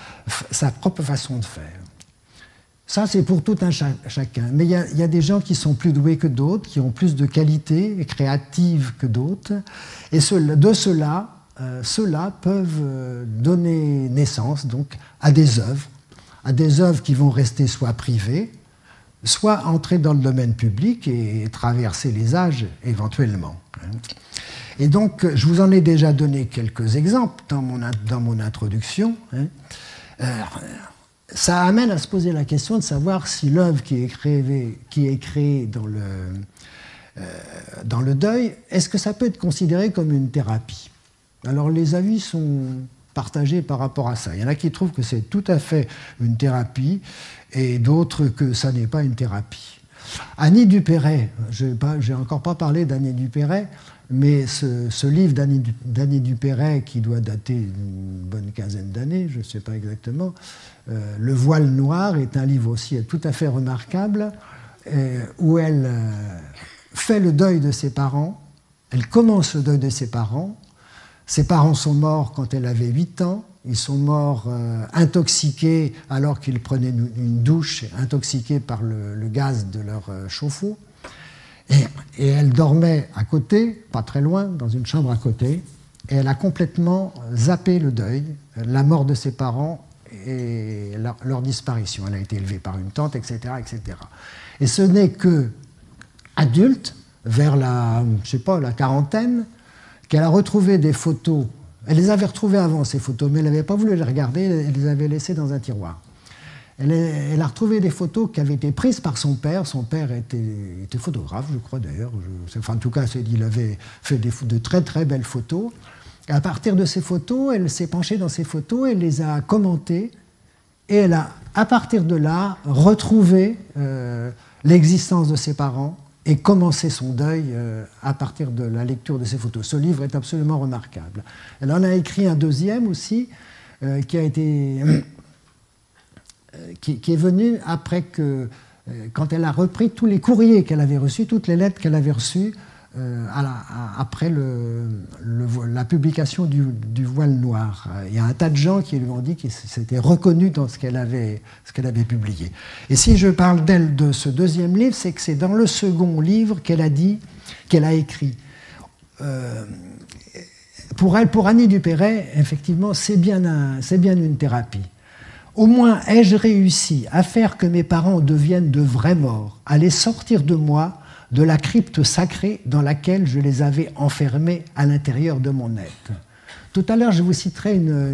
Speaker 1: façon de faire. Ça, c'est pour tout un chacun. Mais il y a des gens qui sont plus doués que d'autres, qui ont plus de qualités créatives que d'autres. Et ceux-là peuvent donner naissance donc, à des œuvres, à des œuvres qui vont rester soit privées, soit entrer dans le domaine public et traverser les âges éventuellement. Et donc, je vous en ai déjà donné quelques exemples dans mon introduction. Ça amène à se poser la question de savoir si l'œuvre qui est créée dans le deuil, est-ce que ça peut être considéré comme une thérapie? Alors, les avis sont partagés par rapport à ça. Il y en a qui trouvent que c'est tout à fait une thérapie et d'autres que ça n'est pas une thérapie. Annie Dupéret, je n'ai encore pas parlé d'Annie Dupéret, mais ce livre d'Annie Dupéret, qui doit dater d'une bonne quinzaine d'années, je ne sais pas exactement, Le voile noir est un livre aussi tout à fait remarquable, où elle fait le deuil de ses parents, elle commence le deuil de ses parents. Ses parents sont morts quand elle avait 8 ans, ils sont morts intoxiqués alors qu'ils prenaient une douche, intoxiqués par le gaz de leur chauffe-eau. Et elle dormait à côté, pas très loin, dans une chambre à côté, et elle a complètement zappé le deuil, la mort de ses parents et leur disparition. Elle a été élevée par une tante, etc., etc. Et ce n'est que adulte, vers la quarantaine, qu'elle a retrouvé des photos. Elle les avait retrouvées avant, ces photos, mais elle n'avait pas voulu les regarder, elle les avait laissées dans un tiroir. Elle a retrouvé des photos qui avaient été prises par son père. Son père était photographe, je crois d'ailleurs. Enfin, en tout cas, il avait fait de très très belles photos. Et à partir de ces photos, elle s'est penchée dans ces photos, elle les a commentées, et elle a, à partir de là, retrouvé l'existence de ses parents et commencé son deuil à partir de la lecture de ces photos. Ce livre est absolument remarquable. Elle en a écrit un deuxième aussi, qui est venu après quand elle a repris tous les courriers qu'elle avait reçus, toutes les lettres qu'elle avait reçues après la publication du voile noir. Il y a un tas de gens qui lui ont dit qu'ils s'étaient reconnus dans ce qu'elle avait publié. Et si je parle d'elle de ce deuxième livre, c'est que c'est dans le second livre qu'elle a écrit. Pour Annie Dupéret, effectivement, c'est bien une thérapie. Au moins ai-je réussi à faire que mes parents deviennent de vrais morts, à les sortir de moi, de la crypte sacrée dans laquelle je les avais enfermés à l'intérieur de mon être. Tout à l'heure, je vous citerai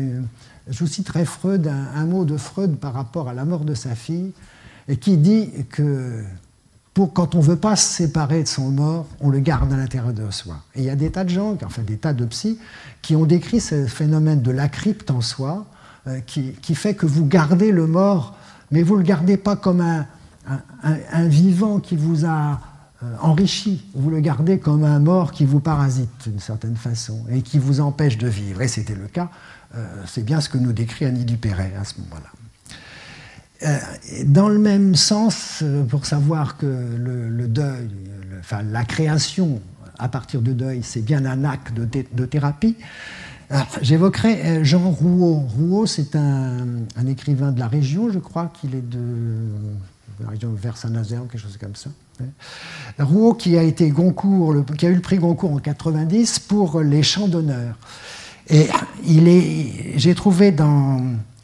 Speaker 1: Freud, un mot de Freud par rapport à la mort de sa fille, et qui dit que quand on ne veut pas se séparer de son mort, on le garde à l'intérieur de soi. Et il y a des tas de gens, enfin des tas de psys, qui ont décrit ce phénomène de la crypte en soi, qui fait que vous gardez le mort, mais vous ne le gardez pas comme un vivant qui vous a enrichi. Vous le gardez comme un mort qui vous parasite d'une certaine façon et qui vous empêche de vivre. Et c'était le cas. C'est bien ce que nous décrit Annie Dupéret à ce moment-là. Dans le même sens, pour savoir que le deuil, la création à partir du deuil, c'est bien un acte de thérapie, j'évoquerai Jean Rouault. Rouault, c'est un écrivain de la région, je crois qu'il est de la région vers Saint-Nazaire ou quelque chose comme ça. Rouault qui a été qui a eu le prix Goncourt en 90 pour les chants d'honneur. Et j'ai trouvé dans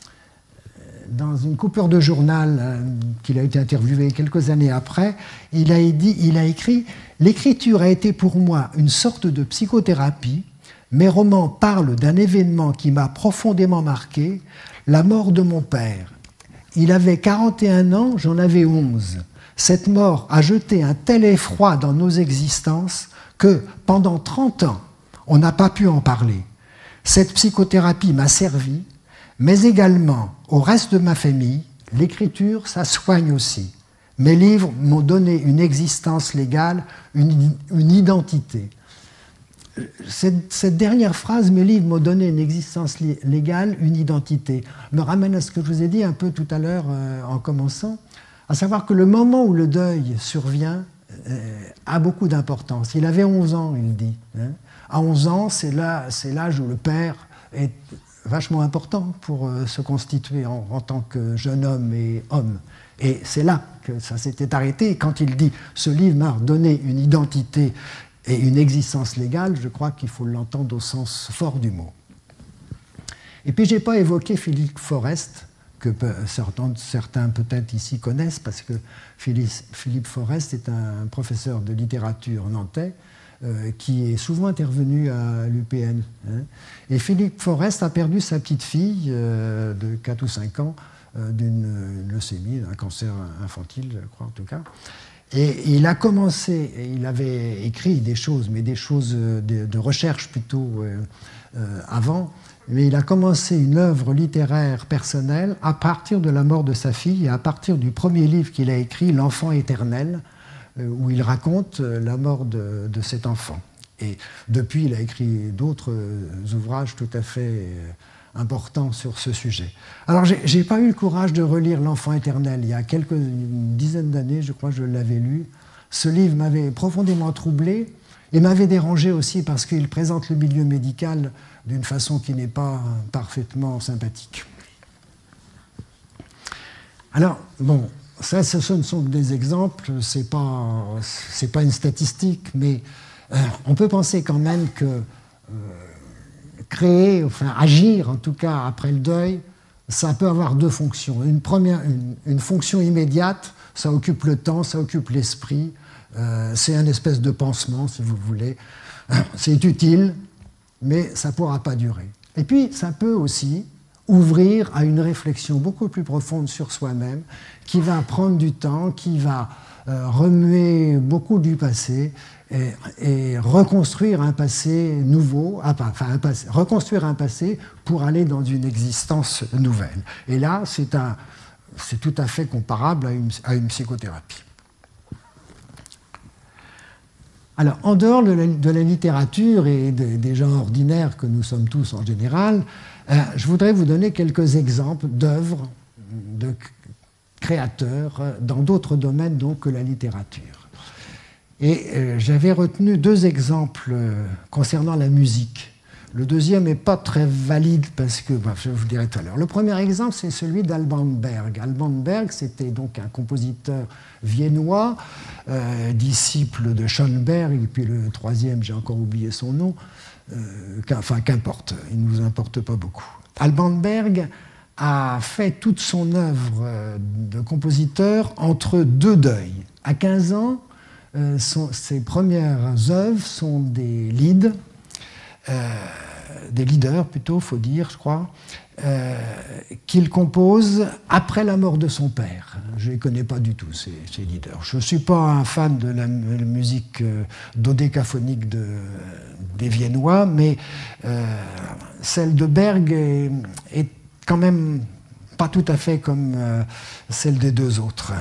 Speaker 1: une coupure de journal qu'il a été interviewé quelques années après, il a écrit « L'écriture a été pour moi une sorte de psychothérapie. Mes romans parlent d'un événement qui m'a profondément marqué, la mort de mon père. Il avait 41 ans, j'en avais 11. Cette mort a jeté un tel effroi dans nos existences que, pendant 30 ans, on n'a pas pu en parler. Cette psychothérapie m'a servi, mais également au reste de ma famille. L'écriture, ça soigne aussi. Mes livres m'ont donné une existence légale, une identité. » Cette dernière phrase, mes livres m'ont donné une existence légale, une identité, me ramène à ce que je vous ai dit un peu tout à l'heure en commençant, à savoir que le moment où le deuil survient a beaucoup d'importance. Il avait 11 ans, il dit. À 11 ans, c'est l'âge où le père est vachement important pour se constituer en tant que jeune homme et homme. Et c'est là que ça s'était arrêté. Et quand il dit « ce livre m'a donné une identité », et une existence légale, je crois qu'il faut l'entendre au sens fort du mot. Et puis, je n'ai pas évoqué Philippe Forest, que certains peut-être ici connaissent, parce que Philippe Forest est un professeur de littérature nantais qui est souvent intervenu à l'UPN. Hein. Et Philippe Forest a perdu sa petite fille de 4 ou 5 ans d'une leucémie, d'un cancer infantile, je crois en tout cas. Et il a commencé, il avait écrit des choses, mais des choses de recherche plutôt avant, mais il a commencé une œuvre littéraire personnelle à partir de la mort de sa fille et à partir du premier livre qu'il a écrit, L'Enfant éternel, où il raconte la mort de cet enfant. Et depuis, il a écrit d'autres ouvrages tout à fait importants sur ce sujet. Alors, je n'ai pas eu le courage de relire L'Enfant éternel. Il y a une dizaine d'années, je crois, je l'avais lu. Ce livre m'avait profondément troublé et m'avait dérangé aussi parce qu'il présente le milieu médical d'une façon qui n'est pas parfaitement sympathique. Alors, bon, ça, ce ne sont que des exemples, c'est pas une statistique, mais on peut penser quand même que créer, enfin agir en tout cas après le deuil, ça peut avoir deux fonctions. Une fonction immédiate, ça occupe le temps, ça occupe l'esprit, c'est un espèce de pansement, si vous voulez. C'est utile, mais ça ne pourra pas durer. Et puis, ça peut aussi ouvrir à une réflexion beaucoup plus profonde sur soi-même, qui va prendre du temps, qui va remuer beaucoup du passé et reconstruire un passé nouveau, reconstruire un passé pour aller dans une existence nouvelle. Et là, c'est tout à fait comparable à une psychothérapie. Alors, en dehors de la littérature et des gens ordinaires que nous sommes tous en général, je voudrais vous donner quelques exemples d'œuvres de créateurs dans d'autres domaines donc, que la littérature. Et j'avais retenu deux exemples concernant la musique. Le deuxième n'est pas très valide parce que, je vous le dirai tout à l'heure. Le premier exemple, c'est celui d'Alban Berg. Alban Berg, c'était donc un compositeur viennois, disciple de Schoenberg, et puis le troisième, j'ai encore oublié son nom, qu'importe, il ne nous importe pas beaucoup. Alban Berg a fait toute son œuvre de compositeur entre deux deuils. À 15 ans, ses premières œuvres sont des lieds, des leaders plutôt, faut dire, je crois, qu'il compose après la mort de son père. Je ne les connais pas du tout, ces leaders. Je ne suis pas un fan de la musique dodécaphonique des Viennois, mais celle de Berg est quand même pas tout à fait comme celle des deux autres.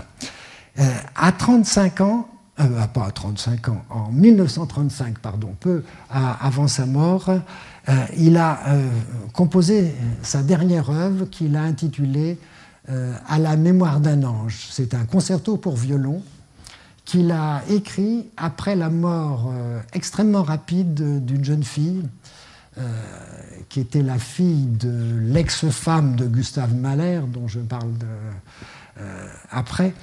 Speaker 1: À 35 ans, pas à 35 ans, en 1935, pardon, peu avant sa mort, il a composé sa dernière œuvre qu'il a intitulée À la mémoire d'un ange. C'est un concerto pour violon qu'il a écrit après la mort extrêmement rapide d'une jeune fille qui était la fille de l'ex-femme de Gustave Mahler, dont je parle après.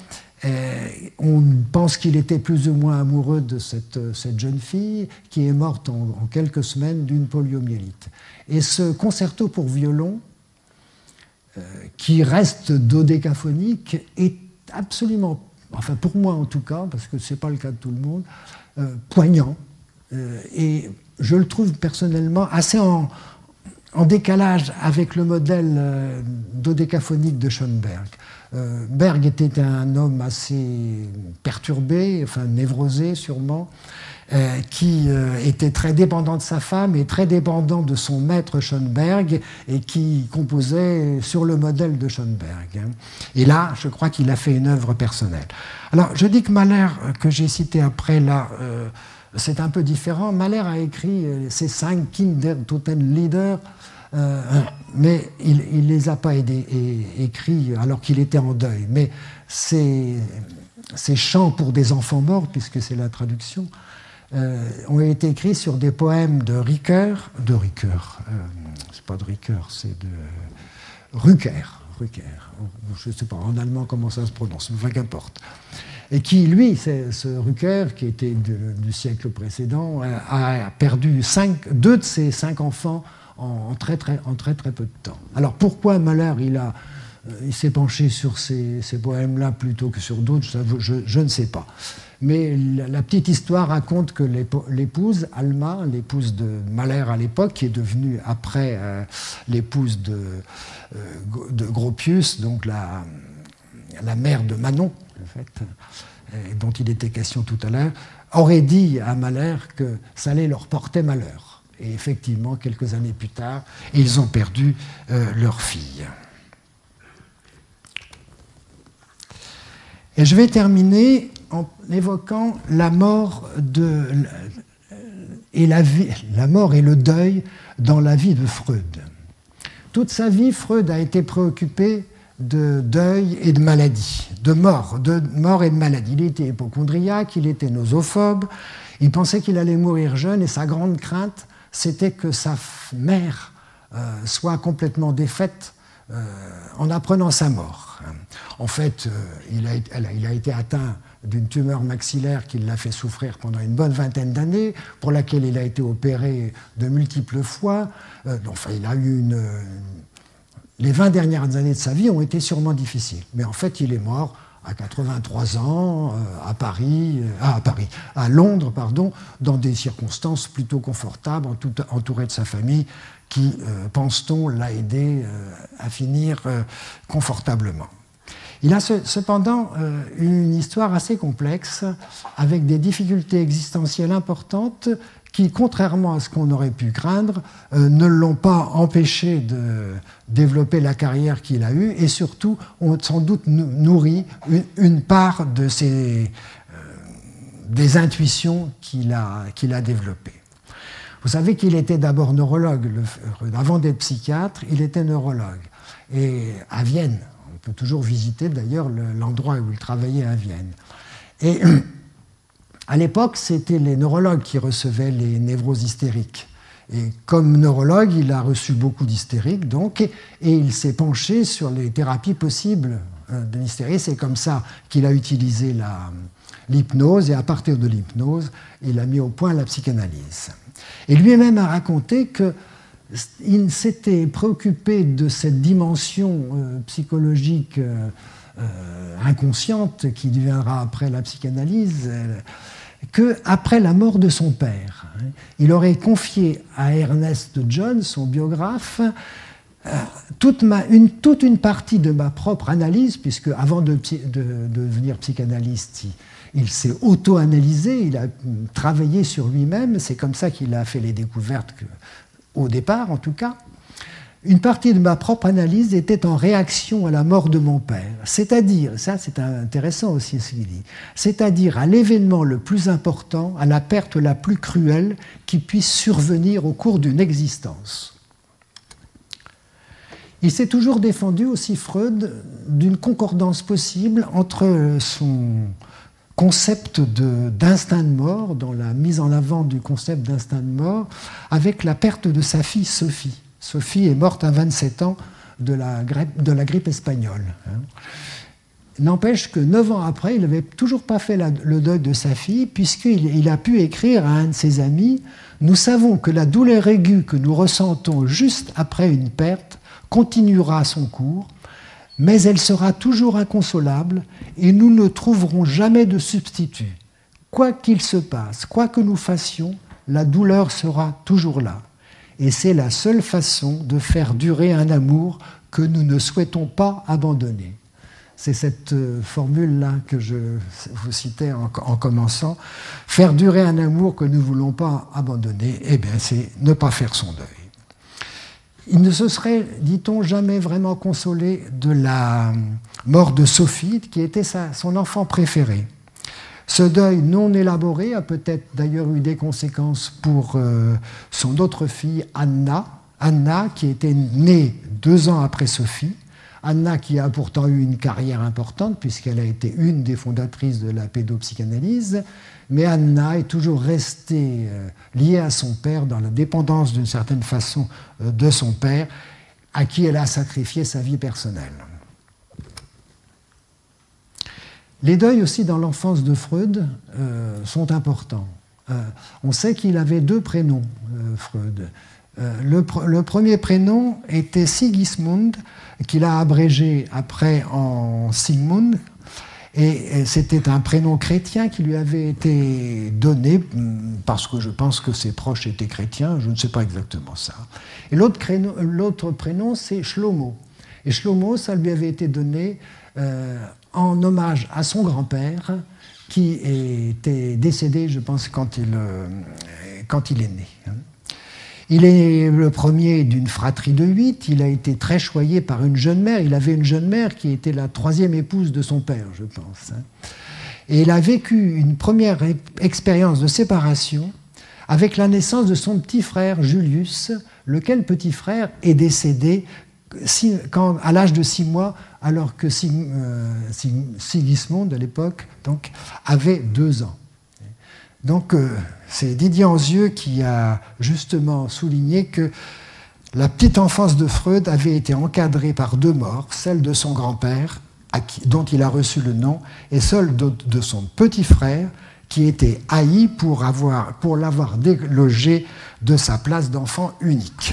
Speaker 1: On pense qu'il était plus ou moins amoureux de cette jeune fille qui est morte en quelques semaines d'une poliomyélite. Et ce concerto pour violon, qui reste dodécaphonique, est absolument, enfin pour moi en tout cas, parce que ce n'est pas le cas de tout le monde, poignant. Et je le trouve personnellement assez en décalage avec le modèle dodécaphonique de Schoenberg. Berg était un homme assez perturbé, enfin névrosé sûrement, qui était très dépendant de sa femme et très dépendant de son maître Schoenberg et qui composait sur le modèle de Schoenberg. Et là, je crois qu'il a fait une œuvre personnelle. Alors, je dis que Mahler, que j'ai cité après, là, c'est un peu différent. Mahler a écrit ces 5 Kindertotenlieder, mais il ne les a pas écrits alors qu'il était en deuil. Mais ces chants pour des enfants morts, puisque c'est la traduction, ont été écrits sur des poèmes de Ricoeur, c'est pas de Ricoeur, c'est de Rücker, je ne sais pas en allemand comment ça se prononce, mais enfin qu'importe. Et qui, lui, ce Rücker, qui était du siècle précédent, a perdu 2 de ses 5 enfants en très peu de temps. Alors pourquoi Mahler il a il s'est penché sur ces poèmes-là plutôt que sur d'autres, je ne sais pas. Mais la petite histoire raconte que l'épouse, Alma, l'épouse de Mahler à l'époque, qui est devenue après l'épouse de Gropius, donc la mère de Manon, en fait, dont il était question tout à l'heure, aurait dit à Mahler que ça allait leur porter malheur. Et effectivement, quelques années plus tard, ils ont perdu leur fille. Et je vais terminer en évoquant la mort et la mort et le deuil dans la vie de Freud. Toute sa vie, Freud a été préoccupé de deuil et de maladie, de mort et de maladie. Il était hypocondriaque, il était nosophobe, il pensait qu'il allait mourir jeune et sa grande crainte, c'était que sa mère soit complètement défaite en apprenant sa mort. En fait, il a été atteint d'une tumeur maxillaire qui l'a fait souffrir pendant une bonne vingtaine d'années, pour laquelle il a été opéré de multiples fois. Enfin, il a eu les 20 dernières années de sa vie ont été sûrement difficiles. Mais en fait, il est mort à 83 ans, à Londres, pardon, dans des circonstances plutôt confortables, entouré de sa famille, qui, pense-t-on, l'a aidé à finir confortablement. Il a cependant une histoire assez complexe, avec des difficultés existentielles importantes qui, contrairement à ce qu'on aurait pu craindre, ne l'ont pas empêché de développer la carrière qu'il a eue et surtout ont sans doute nourri une part de des intuitions qu'il a développées. Vous savez qu'il était d'abord neurologue. Avant d'être psychiatre, il était neurologue. Et à Vienne, on peut toujours visiter d'ailleurs l'endroit où il travaillait à Vienne. Et à l'époque, c'était les neurologues qui recevaient les névroses hystériques. Et comme neurologue, il a reçu beaucoup d'hystériques, donc, et il s'est penché sur les thérapies possibles de l'hystérie. C'est comme ça qu'il a utilisé l'hypnose, et à partir de l'hypnose, il a mis au point la psychanalyse. Et lui-même a raconté qu'il s'était préoccupé de cette dimension psychologique inconsciente qui deviendra après la psychanalyse, qu'après la mort de son père. Il aurait confié à Ernest John, son biographe, toute une partie de ma propre analyse, puisque avant de devenir psychanalyste, il s'est auto-analysé, il a travaillé sur lui-même, c'est comme ça qu'il a fait les découvertes, au départ en tout cas. Une partie de ma propre analyse était en réaction à la mort de mon père, c'est-à-dire, ça c'est intéressant aussi ce qu'il dit, c'est-à-dire à l'événement le plus important, à la perte la plus cruelle qui puisse survenir au cours d'une existence. Il s'est toujours défendu aussi, Freud, d'une concordance possible entre son concept d'instinct de mort, dans la mise en avant du concept d'instinct de mort, avec la perte de sa fille Sophie. Sophie est morte à 27 ans de la grippe espagnole. N'empêche que 9 ans après, il n'avait toujours pas fait le deuil de sa fille, puisqu'il a pu écrire à un de ses amis « Nous savons que la douleur aiguë que nous ressentons juste après une perte continuera son cours, mais elle sera toujours inconsolable et nous ne trouverons jamais de substitut. Quoi qu'il se passe, quoi que nous fassions, la douleur sera toujours là. Et c'est la seule façon de faire durer un amour que nous ne souhaitons pas abandonner. » C'est cette formule-là que je vous citais en commençant. Faire durer un amour que nous ne voulons pas abandonner, eh bien, c'est ne pas faire son deuil. Il ne se serait, dit-on, jamais vraiment consolé de la mort de Sophie, qui était son enfant préféré. Ce deuil non élaboré a peut-être d'ailleurs eu des conséquences pour son autre fille, Anna. Anna, qui était née 2 ans après Sophie. Anna, qui a pourtant eu une carrière importante, puisqu'elle a été une des fondatrices de la pédopsychanalyse. Mais Anna est toujours restée liée à son père, dans la dépendance d'une certaine façon de son père, à qui elle a sacrifié sa vie personnelle. Les deuils aussi dans l'enfance de Freud sont importants. On sait qu'il avait 2 prénoms, Freud. Le premier prénom était Sigismund, qu'il a abrégé après en Sigmund. Et c'était un prénom chrétien qui lui avait été donné parce que je pense que ses proches étaient chrétiens, je ne sais pas exactement ça. Et l'autre prénom, c'est Shlomo. Et Shlomo, ça lui avait été donné en hommage à son grand-père qui était décédé, je pense, quand il est né. Il est le premier d'une fratrie de 8. Il a été très choyé par une jeune mère. Il avait une jeune mère qui était la 3e épouse de son père, je pense. Et il a vécu une première expérience de séparation avec la naissance de son petit frère Julius, lequel petit frère est décédé à l'âge de 6 mois, alors que Sigismund, à l'époque, donc, avait 2 ans. Donc, c'est Didier Anzieux qui a justement souligné que la petite enfance de Freud avait été encadrée par 2 morts, celle de son grand-père, dont il a reçu le nom, et celle de son petit frère, qui était haï pour l'avoir délogé de sa place d'enfant unique.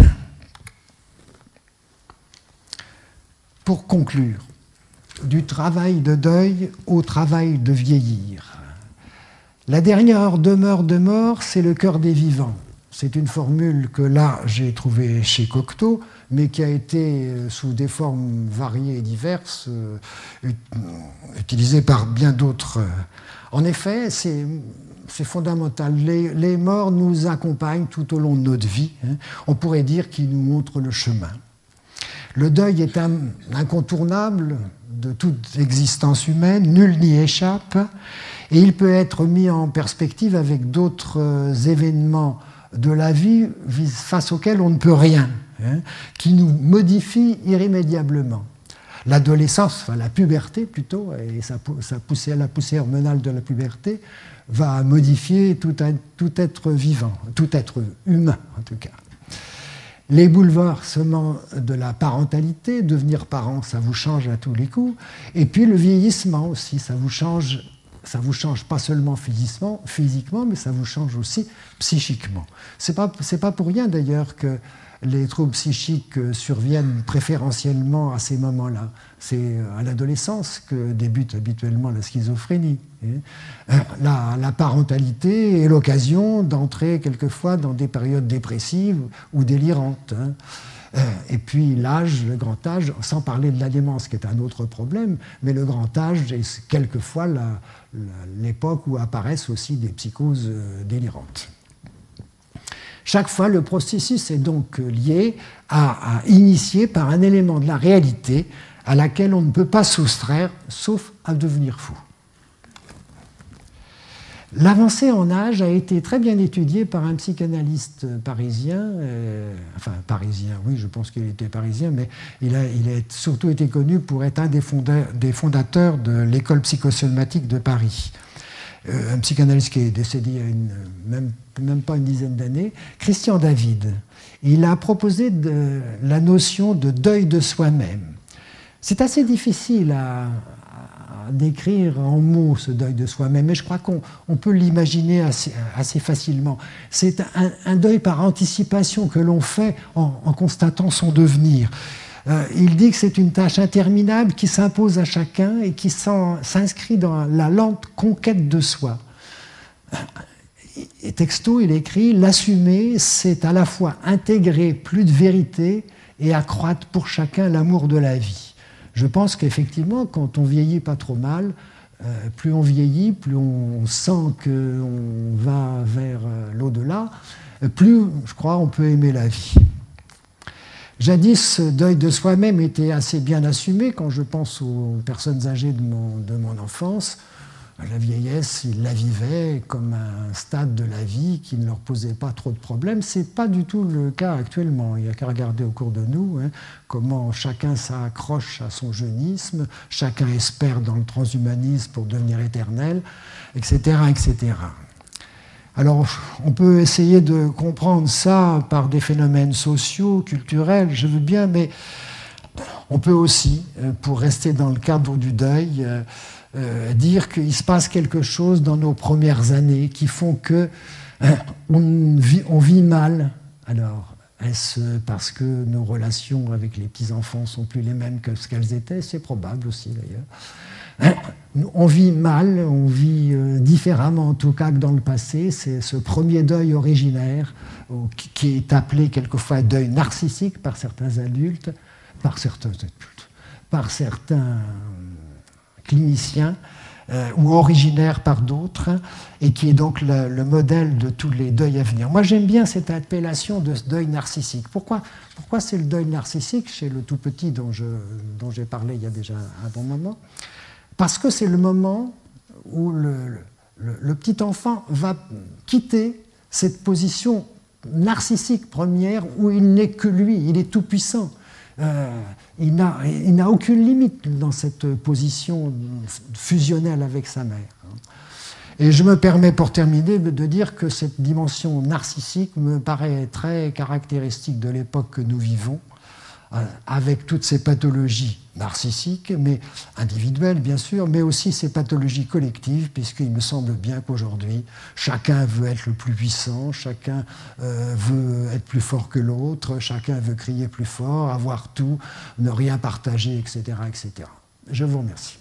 Speaker 1: Pour conclure, du travail de deuil au travail de vieillir. La dernière demeure de mort, c'est le cœur des vivants. C'est une formule que là, j'ai trouvée chez Cocteau, mais qui a été, sous des formes variées et diverses, utilisée par bien d'autres. En effet, c'est fondamental. Les morts nous accompagnent tout au long de notre vie. On pourrait dire qu'ils nous montrent le chemin. Le deuil est incontournable de toute existence humaine, nul n'y échappe, et il peut être mis en perspective avec d'autres événements de la vie face auxquels on ne peut rien, qui nous modifient irrémédiablement. L'adolescence, enfin la puberté plutôt, et la poussée hormonale de la puberté, va modifier tout être vivant, tout être humain en tout cas. Les bouleversements de la parentalité, devenir parent, ça vous change à tous les coups. Et puis le vieillissement aussi, ça vous change pas seulement physiquement, mais ça vous change aussi psychiquement. C'est pas pour rien d'ailleurs que les troubles psychiques surviennent préférentiellement à ces moments-là. C'est à l'adolescence que débute habituellement la schizophrénie. La parentalité est l'occasion d'entrer quelquefois dans des périodes dépressives ou délirantes. Et puis l'âge, le grand âge, sans parler de la démence qui est un autre problème, mais le grand âge est quelquefois l'époque où apparaissent aussi des psychoses délirantes. Chaque fois, le processus est donc lié à initier par un élément de la réalité à laquelle on ne peut pas soustraire, sauf à devenir fou. L'avancée en âge a été très bien étudiée par un psychanalyste parisien, oui, je pense qu'il était parisien, mais il a surtout été connu pour être un des fondateurs de l'école psychosomatique de Paris. Un psychanalyste qui est décédé il y a même pas une dizaine d'années, Christian David. Il a proposé la notion de deuil de soi-même. C'est assez difficile à décrire en mots ce deuil de soi-même, mais je crois qu'on peut l'imaginer assez facilement. C'est un deuil par anticipation que l'on fait en constatant son devenir. Il dit que c'est une tâche interminable qui s'impose à chacun et qui s'inscrit dans la lente conquête de soi. Et texto, il écrit « L'assumer, c'est à la fois intégrer plus de vérité et accroître pour chacun l'amour de la vie. » Je pense qu'effectivement, quand on vieillit pas trop mal, plus on vieillit, plus on sent qu'on va vers l'au-delà, plus, je crois, on peut aimer la vie. Jadis, ce deuil de soi-même était assez bien assumé. Quand je pense aux personnes âgées de mon enfance, la vieillesse, ils la vivaient comme un stade de la vie qui ne leur posait pas trop de problèmes. Ce n'est pas du tout le cas actuellement. Il n'y a qu'à regarder au cours de nous comment chacun s'accroche à son jeunisme, chacun espère dans le transhumanisme pour devenir éternel, etc., etc. Alors, on peut essayer de comprendre ça par des phénomènes sociaux, culturels, je veux bien, mais on peut aussi, pour rester dans le cadre du deuil, dire qu'il se passe quelque chose dans nos premières années qui font qu'on vit mal. Alors, Est-ce parce que nos relations avec les petits-enfants sont plus les mêmes que ce qu'elles étaient? C'est probable aussi, d'ailleurs. On vit mal, on vit différemment en tout cas que dans le passé. C'est ce premier deuil originaire qui est appelé quelquefois deuil narcissique par certains adultes, par certains cliniciens, ou originaire par d'autres, et qui est donc le modèle de tous les deuils à venir. Moi, j'aime bien cette appellation de deuil narcissique. Pourquoi c'est le deuil narcissique chez le tout petit dont j'ai parlé il y a déjà un bon moment? Parce que c'est le moment où le petit enfant va quitter cette position narcissique première où il n'est que lui, il est tout puissant. Il n'a aucune limite dans cette position fusionnelle avec sa mère. Et je me permets pour terminer de dire que cette dimension narcissique me paraît très caractéristique de l'époque que nous vivons, avec toutes ces pathologies narcissiques, mais individuelles bien sûr, mais aussi ces pathologies collectives, puisqu'il me semble bien qu'aujourd'hui, chacun veut être le plus puissant, chacun veut être plus fort que l'autre, chacun veut crier plus fort, avoir tout, ne rien partager, etc., etc. Je vous remercie.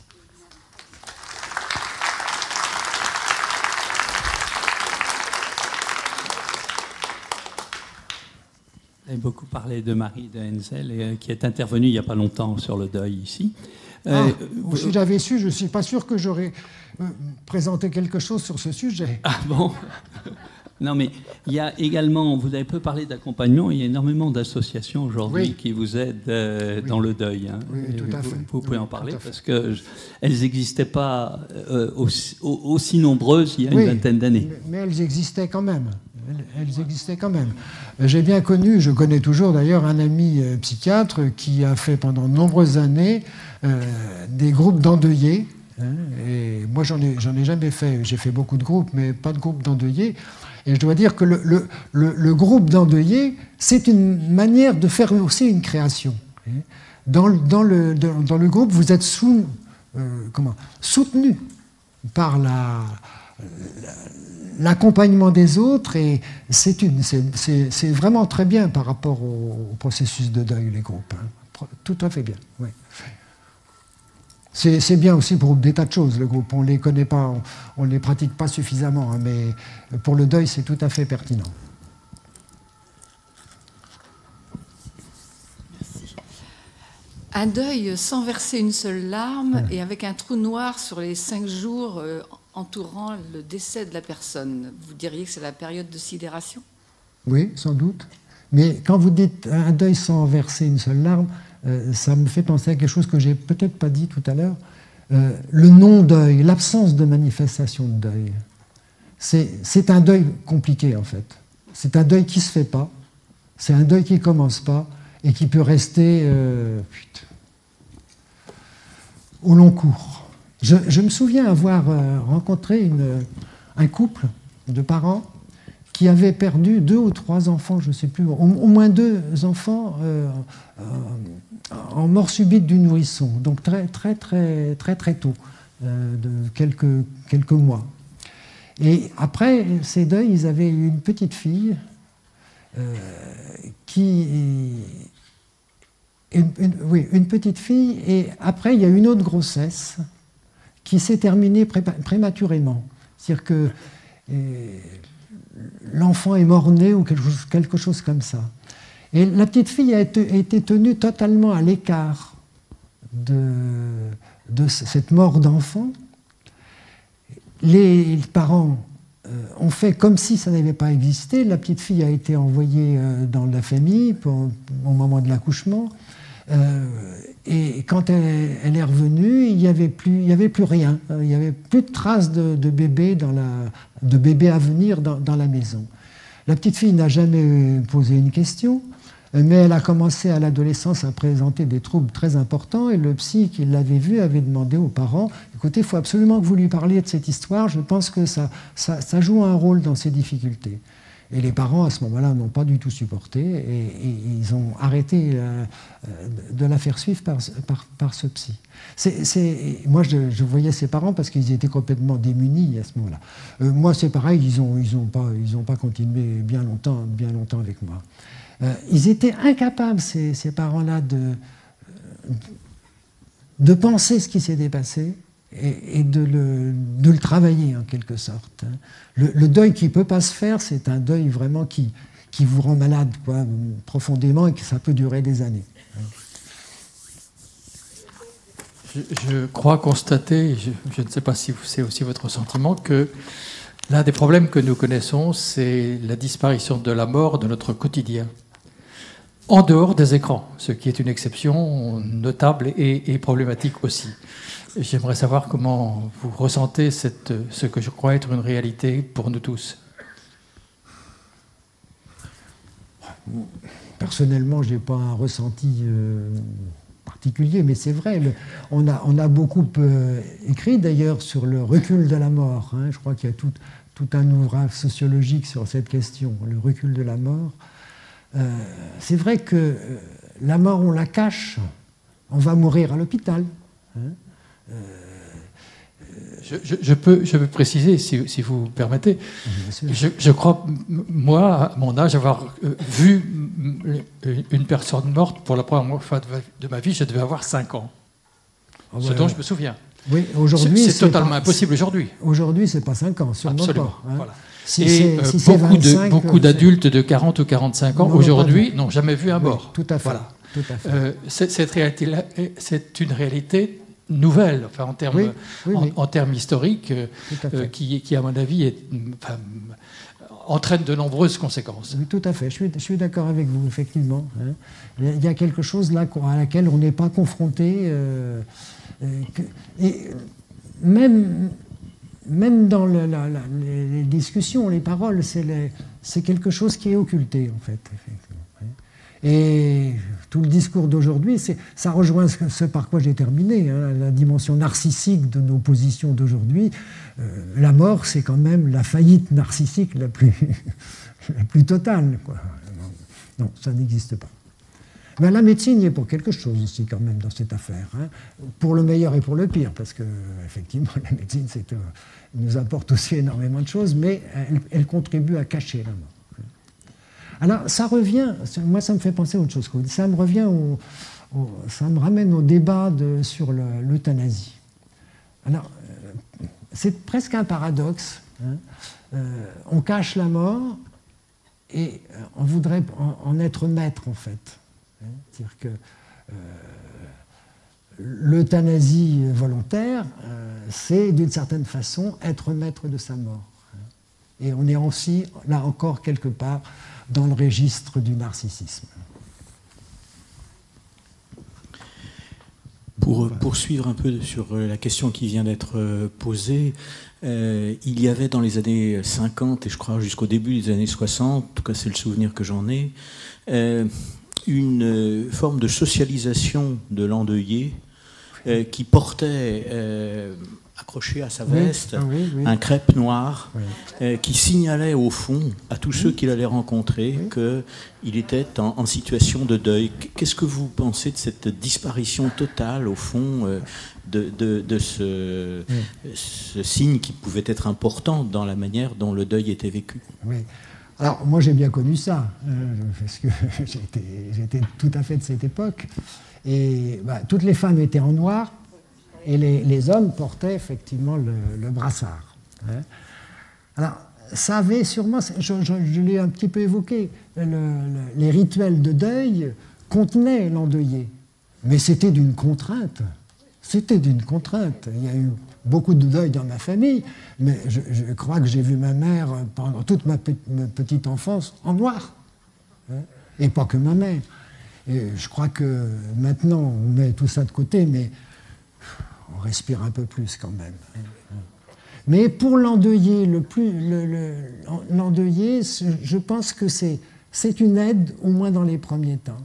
Speaker 2: Vous avez beaucoup parlé de Marie de Hensel, qui est intervenue il n'y a pas longtemps sur le deuil ici.
Speaker 1: Si j'avais su, je ne suis pas sûr que j'aurais présenté quelque chose sur ce sujet.
Speaker 2: Ah bon? Non, mais il y a également, vous avez peu parlé d'accompagnement, il y a énormément d'associations aujourd'hui qui vous aident dans le deuil. Hein.
Speaker 1: Oui, tout à fait.
Speaker 2: Vous pouvez en parler parce qu'elles n'existaient pas aussi nombreuses il y a une vingtaine d'années.
Speaker 1: Mais elles existaient quand même. Elles existaient quand même. J'ai bien connu, je connais toujours d'ailleurs, un ami psychiatre qui a fait pendant de nombreuses années des groupes d'endeuillés. Et moi, j'en ai jamais fait. J'ai fait beaucoup de groupes, mais pas de groupes d'endeuillés. Et je dois dire que le groupe d'endeuillés, c'est une manière de faire aussi une création. Dans le groupe, vous êtes soutenu par l'accompagnement des autres, et c'est vraiment très bien par rapport au processus de deuil, les groupes. Tout à fait bien, oui. C'est bien aussi pour des tas de choses, le groupe. On ne les connaît pas, on ne les pratique pas suffisamment, hein, mais pour le deuil, c'est tout à fait pertinent.
Speaker 3: Merci. Un deuil sans verser une seule larme et avec un trou noir sur les 5 jours entourant le décès de la personne. Vous diriez que c'est la période de sidération? Oui,
Speaker 1: sans doute. Mais quand vous dites un deuil sans verser une seule larme, ça me fait penser à quelque chose que j'ai peut-être pas dit tout à l'heure. Le non-deuil, l'absence de manifestation de deuil. C'est un deuil compliqué, en fait. C'est un deuil qui ne se fait pas. C'est un deuil qui ne commence pas et qui peut rester au long cours. Je me souviens avoir rencontré un couple de parents qui avaient perdu 2 ou 3 enfants, je ne sais plus, au moins 2 enfants en mort subite du nourrisson, donc très tôt, de quelques mois. Et après ces deuils, ils avaient eu une petite fille une petite fille, et après il y a une autre grossesse qui s'est terminée prématurément. C'est-à-dire que l'enfant est mort-né ou quelque chose comme ça. Et la petite fille a été tenue totalement à l'écart de cette mort d'enfant. Les parents ont fait comme si ça n'avait pas existé. La petite fille a été envoyée dans la famille au moment de l'accouchement. Et quand elle est revenue, il n'y avait plus rien. Il n'y avait plus de traces de bébé à venir dans la maison. La petite fille n'a jamais posé une question, mais elle a commencé à l'adolescence à présenter des troubles très importants, et le psy qui l'avait vue avait demandé aux parents « Écoutez, il faut absolument que vous lui parliez de cette histoire, je pense que ça joue un rôle dans ses difficultés ». Et les parents, à ce moment-là, n'ont pas du tout supporté, et ils ont arrêté de la faire suivre par ce psy. Moi, je voyais ces parents parce qu'ils étaient complètement démunis à ce moment-là. Moi, c'est pareil, ils ont pas continué bien longtemps avec moi. Ils étaient incapables, ces parents-là, de penser ce qui s'était passé et de le travailler, en quelque sorte. Le deuil qui ne peut pas se faire, c'est un deuil vraiment qui vous rend malade, quoi, profondément, et que ça peut durer des années.
Speaker 4: Je crois constater, je ne sais pas si c'est aussi votre sentiment, que l'un des problèmes que nous connaissons, c'est la disparition de la mort de notre quotidien, en dehors des écrans, ce qui est une exception notable et problématique aussi. J'aimerais savoir comment vous ressentez ce que je crois être une réalité pour nous tous.
Speaker 1: Personnellement, je n'ai pas un ressenti particulier, mais c'est vrai, on a beaucoup écrit d'ailleurs sur le recul de la mort. Hein. Je crois qu'il y a tout un ouvrage sociologique sur cette question, le recul de la mort. C'est vrai que la mort, on la cache, on va mourir à l'hôpital. Hein.
Speaker 4: Je peux préciser, si vous permettez. Je crois, moi, à mon âge, avoir vu une personne morte pour la première fois de ma vie, je devais avoir 5 ans. Ce dont je me souviens.
Speaker 1: Oui, aujourd'hui,
Speaker 4: c'est totalement impossible aujourd'hui.
Speaker 1: Aujourd'hui, c'est pas 5 ans, sûrement
Speaker 4: absolument,
Speaker 1: pas. Hein.
Speaker 4: Voilà.
Speaker 1: Si
Speaker 4: beaucoup d'adultes de 40 ou 45 ans, aujourd'hui, n'ont jamais vu un mort.
Speaker 1: Tout à fait.
Speaker 4: Voilà.
Speaker 1: Tout à fait.
Speaker 4: Cette réalité-là, c'est une réalité nouvelle, enfin, en termes historiques, qui, à mon avis, entraîne de nombreuses conséquences.
Speaker 1: Oui, tout à fait. Je suis d'accord avec vous, effectivement. Hein. Il y a quelque chose là à laquelle on n'est pas confronté. Et même dans les discussions, les paroles, c'est quelque chose qui est occulté, en fait. Et tout le discours d'aujourd'hui, ça rejoint ce par quoi j'ai terminé, hein, la dimension narcissique de nos positions d'aujourd'hui. La mort, c'est quand même la faillite narcissique la plus totale, quoi. Non, ça n'existe pas. Mais la médecine y est pour quelque chose aussi, quand même, dans cette affaire. Hein, pour le meilleur et pour le pire, parce que, effectivement, la médecine nous apporte aussi énormément de choses, mais elle contribue à cacher la mort. Alors, ça revient, moi ça me fait penser à autre chose, ça me ramène au débat sur l'euthanasie. Alors, c'est presque un paradoxe, hein. On cache la mort et on voudrait en être maître, en fait. Hein. C'est-à-dire que l'euthanasie volontaire, c'est d'une certaine façon être maître de sa mort. Hein. Et on est aussi, là encore, quelque part, dans le registre du narcissisme.
Speaker 5: Pour poursuivre un peu sur la question qui vient d'être posée, il y avait dans les années 50 et je crois jusqu'au début des années 60, en tout cas c'est le souvenir que j'en ai, une forme de socialisation de l'endeuillé qui portait accroché à sa veste un crêpe noir qui signalait au fond à tous ceux qu'il allait rencontrer qu'il était en situation de deuil. Qu'est-ce que vous pensez de cette disparition totale, au fond, de ce signe qui pouvait être important dans la manière dont le deuil était vécu?
Speaker 1: Oui. Alors, moi, j'ai bien connu ça, parce que j'étais tout à fait de cette époque. Et toutes les femmes étaient en noir, et les hommes portaient effectivement le brassard. Hein. Alors, ça avait sûrement, je l'ai un petit peu évoqué, les rituels de deuil contenaient l'endeuillé, mais c'était d'une contrainte. C'était d'une contrainte. Il y a eu beaucoup de deuil dans ma famille, mais je crois que j'ai vu ma mère pendant toute ma petite enfance en noir. Hein, et pas que ma mère. Et je crois que maintenant, on met tout ça de côté, mais on respire un peu plus quand même. Mais pour l'endeuillé, l'endeuillé, je pense que c'est une aide, au moins dans les premiers temps.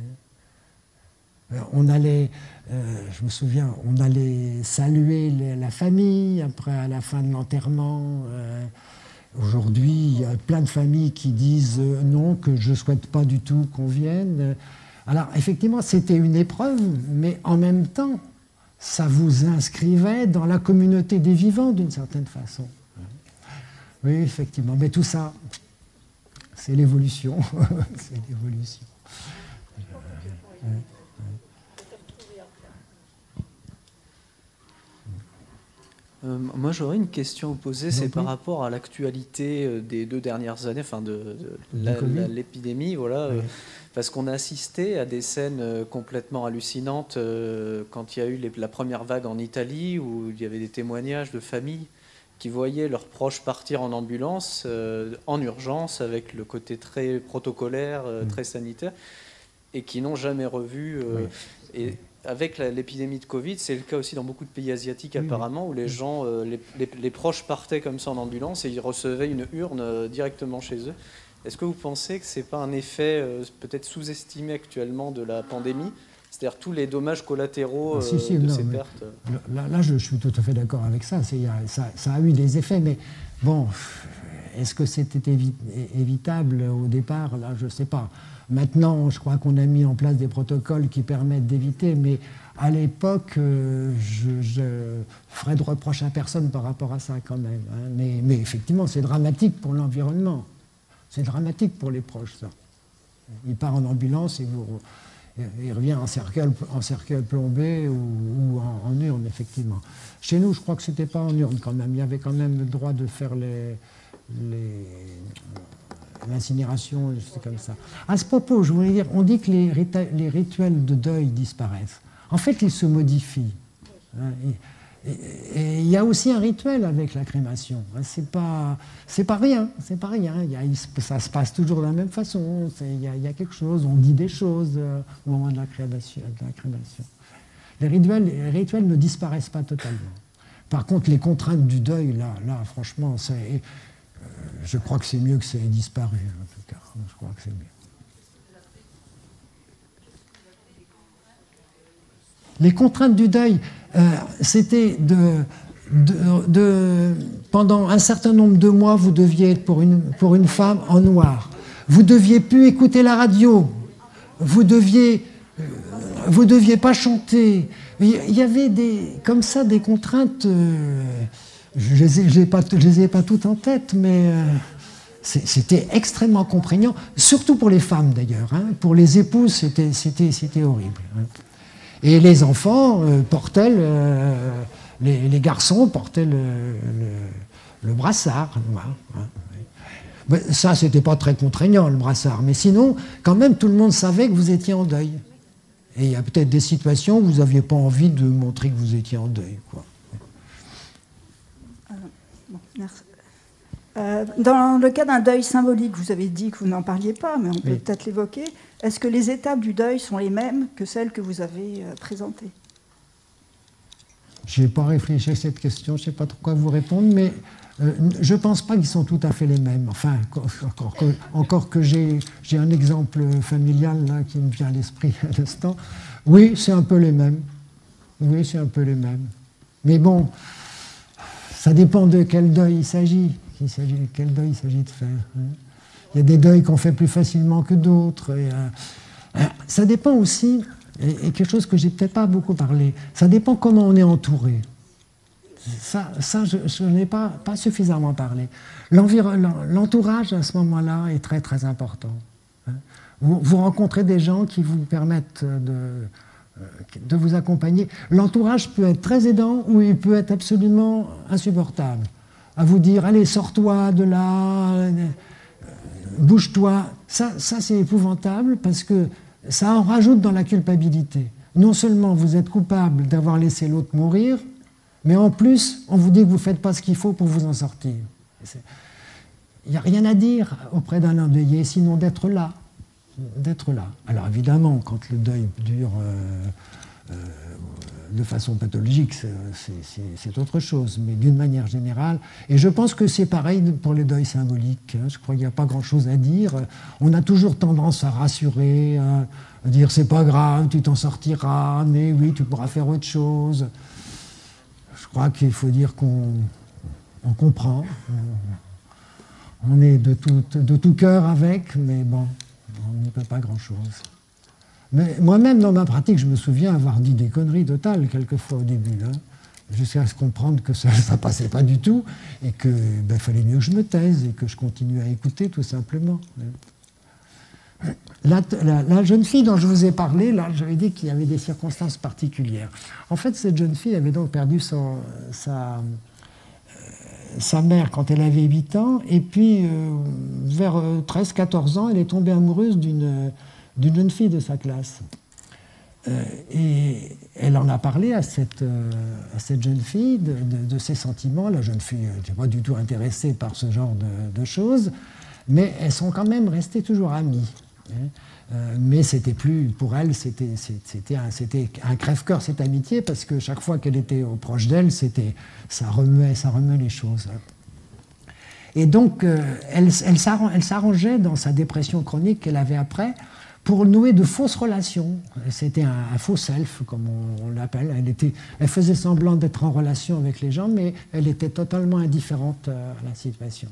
Speaker 1: On allait, je me souviens, on allait saluer la famille après, à la fin de l'enterrement. Aujourd'hui, il y a plein de familles qui disent non, que je ne souhaite pas du tout qu'on vienne. Alors, effectivement, c'était une épreuve, mais en même temps, ça vous inscrivait dans la communauté des vivants, d'une certaine façon. Oui, effectivement. Mais tout ça, c'est l'évolution. C'est l'évolution.
Speaker 6: Moi, j'aurais une question à vous poser, c'est par rapport à l'actualité des 2 dernières années, enfin de l'épidémie, voilà, parce qu'on a assisté à des scènes complètement hallucinantes quand il y a eu la première vague en Italie, où il y avait des témoignages de familles qui voyaient leurs proches partir en ambulance, en urgence, avec le côté très protocolaire, très sanitaire, et qui n'ont jamais revu... et avec l'épidémie de Covid, c'est le cas aussi dans beaucoup de pays asiatiques apparemment, où les gens, les proches partaient comme ça en ambulance et ils recevaient une urne directement chez eux. Est-ce que vous pensez que ce n'est pas un effet peut-être sous-estimé actuellement de la pandémie, c'est-à-dire tous les dommages collatéraux de ces pertes?
Speaker 1: Là, je suis tout à fait d'accord avec ça. Ça a eu des effets, mais bon, est-ce que c'était évitable au départ? Là, je ne sais pas. Maintenant, je crois qu'on a mis en place des protocoles qui permettent d'éviter, mais à l'époque, je ferais de reproche à personne par rapport à ça quand même. Hein. Mais effectivement, c'est dramatique pour l'environnement. C'est dramatique pour les proches, ça. Il part en ambulance et il revient en cercueil plombé ou en urne, effectivement. Chez nous, je crois que ce n'était pas en urne quand même. Il y avait quand même le droit de faire l'incinération, c'est comme ça. À ce propos, je voulais dire, on dit que les rituels de deuil disparaissent. En fait, ils se modifient. Et il y a aussi un rituel avec la crémation. C'est pas rien, c'est pas rien. Ça se passe toujours de la même façon. Il y a quelque chose, on dit des choses au moment de la crémation. Les rituels ne disparaissent pas totalement. Par contre, les contraintes du deuil, là franchement, je crois que c'est mieux que ça ait disparu, en tout cas. Je crois que c'est mieux. Les contraintes du deuil, c'était pendant un certain nombre de mois, vous deviez être pour une femme en noir. Vous ne deviez plus écouter la radio. Vous deviez pas chanter. Il y avait comme ça des contraintes... Je les ai pas toutes en tête, mais c'était extrêmement contraignant, surtout pour les femmes d'ailleurs. Hein. Pour les épouses, c'était horrible. Hein. Et les enfants portaient, les garçons portaient le brassard. Hein. Ça, c'était pas très contraignant, le brassard, mais sinon, quand même, tout le monde savait que vous étiez en deuil. Et il y a peut-être des situations où vous n'aviez pas envie de montrer que vous étiez en deuil, quoi.
Speaker 7: Merci. Dans le cas d'un deuil symbolique, vous avez dit que vous n'en parliez pas, mais on peut peut-être l'évoquer. Est-ce que les étapes du deuil sont les mêmes que celles que vous avez présentées?
Speaker 1: Je n'ai pas réfléchi à cette question, je ne sais pas trop quoi vous répondre, mais je ne pense pas qu'ils sont tout à fait les mêmes. Enfin, encore que j'ai un exemple familial là, qui me vient à l'esprit à l'instant. Oui, c'est un peu les mêmes. Oui, c'est un peu les mêmes. Mais bon... Ça dépend de quel deuil il s'agit. Quel deuil il s'agit de faire. Il y a des deuils qu'on fait plus facilement que d'autres. Ça dépend aussi, et quelque chose que j'ai peut-être pas beaucoup parlé, ça dépend comment on est entouré. Ça je n'ai pas suffisamment parlé. L'entourage, à ce moment-là, est très, très important. Vous rencontrez des gens qui vous permettent de vous accompagner. L'entourage peut être très aidant ou il peut être absolument insupportable. À vous dire, allez, sors-toi de là, bouge-toi. Ça c'est épouvantable parce que ça en rajoute dans la culpabilité. Non seulement vous êtes coupable d'avoir laissé l'autre mourir, mais en plus, on vous dit que vous ne faites pas ce qu'il faut pour vous en sortir. Il n'y a rien à dire auprès d'un endeuillé, sinon d'être là. Alors évidemment, quand le deuil dure de façon pathologique, c'est autre chose, mais d'une manière générale. Et je pense que c'est pareil pour les deuils symboliques. Je crois qu'il n'y a pas grand-chose à dire. On a toujours tendance à rassurer, à dire c'est pas grave, tu t'en sortiras, mais oui, tu pourras faire autre chose. Je crois qu'il faut dire qu'on comprend. On est de tout cœur avec, mais bon... On n'y peut pas grand-chose. Mais moi-même, dans ma pratique, je me souviens avoir dit des conneries totales, quelquefois, au début. Hein. jusqu'à se comprendre que ça ne passait pas du tout et qu'il fallait mieux que je me taise et que je continue à écouter tout simplement. La jeune fille dont je vous ai parlé, là, j'avais dit qu'il y avait des circonstances particulières. En fait, cette jeune fille avait donc perdu sa mère quand elle avait 8 ans, et puis vers 13-14 ans, elle est tombée amoureuse d'une jeune fille de sa classe. Et elle en a parlé à cette jeune fille de ses sentiments. La jeune fille n'était pas du tout intéressée par ce genre de choses, mais elles sont quand même restées toujours amies. Mais c'était plus, pour elle, c'était un crève-cœur, cette amitié, parce que chaque fois qu'elle était proche d'elle, ça remuait les choses. Et donc, elle s'arrangeait dans sa dépression chronique qu'elle avait après pour nouer de fausses relations. C'était un faux self, comme on l'appelle. Elle faisait semblant d'être en relation avec les gens, mais elle était totalement indifférente à la situation.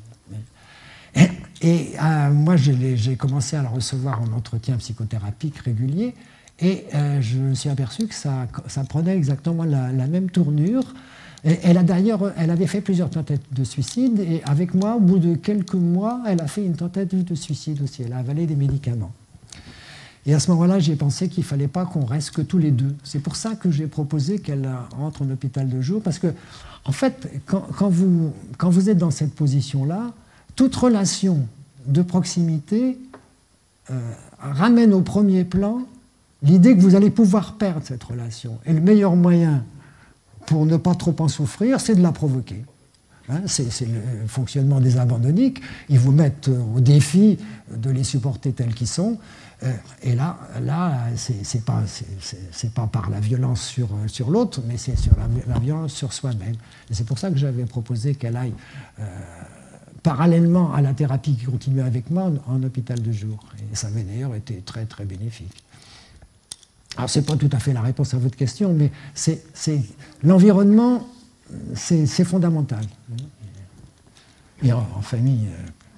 Speaker 1: Et moi, j'ai commencé à la recevoir en entretien psychothérapique régulier, et je me suis aperçu que ça prenait exactement la même tournure. Et elle avait fait plusieurs tentatives de suicide, et avec moi, au bout de quelques mois, elle a fait une tentative de suicide aussi. Elle a avalé des médicaments. Et à ce moment-là, j'ai pensé qu'il ne fallait pas qu'on reste que tous les deux. C'est pour ça que j'ai proposé qu'elle entre en hôpital de jour, parce que, en fait, quand vous êtes dans cette position-là, toute relation de proximité ramène au premier plan l'idée que vous allez pouvoir perdre cette relation. Et le meilleur moyen pour ne pas trop en souffrir, c'est de la provoquer. C'est le fonctionnement des abandonniques. Ils vous mettent au défi de les supporter tels qu'ils sont. Et là c'est pas par la violence sur l'autre, mais c'est sur la violence sur soi-même. Et c'est pour ça que j'avais proposé qu'elle aille parallèlement à la thérapie qui continuait avec moi en hôpital de jour. Et ça avait d'ailleurs été très, très bénéfique. Alors, ce n'est pas tout à fait la réponse à votre question, mais l'environnement, c'est fondamental. Et en famille...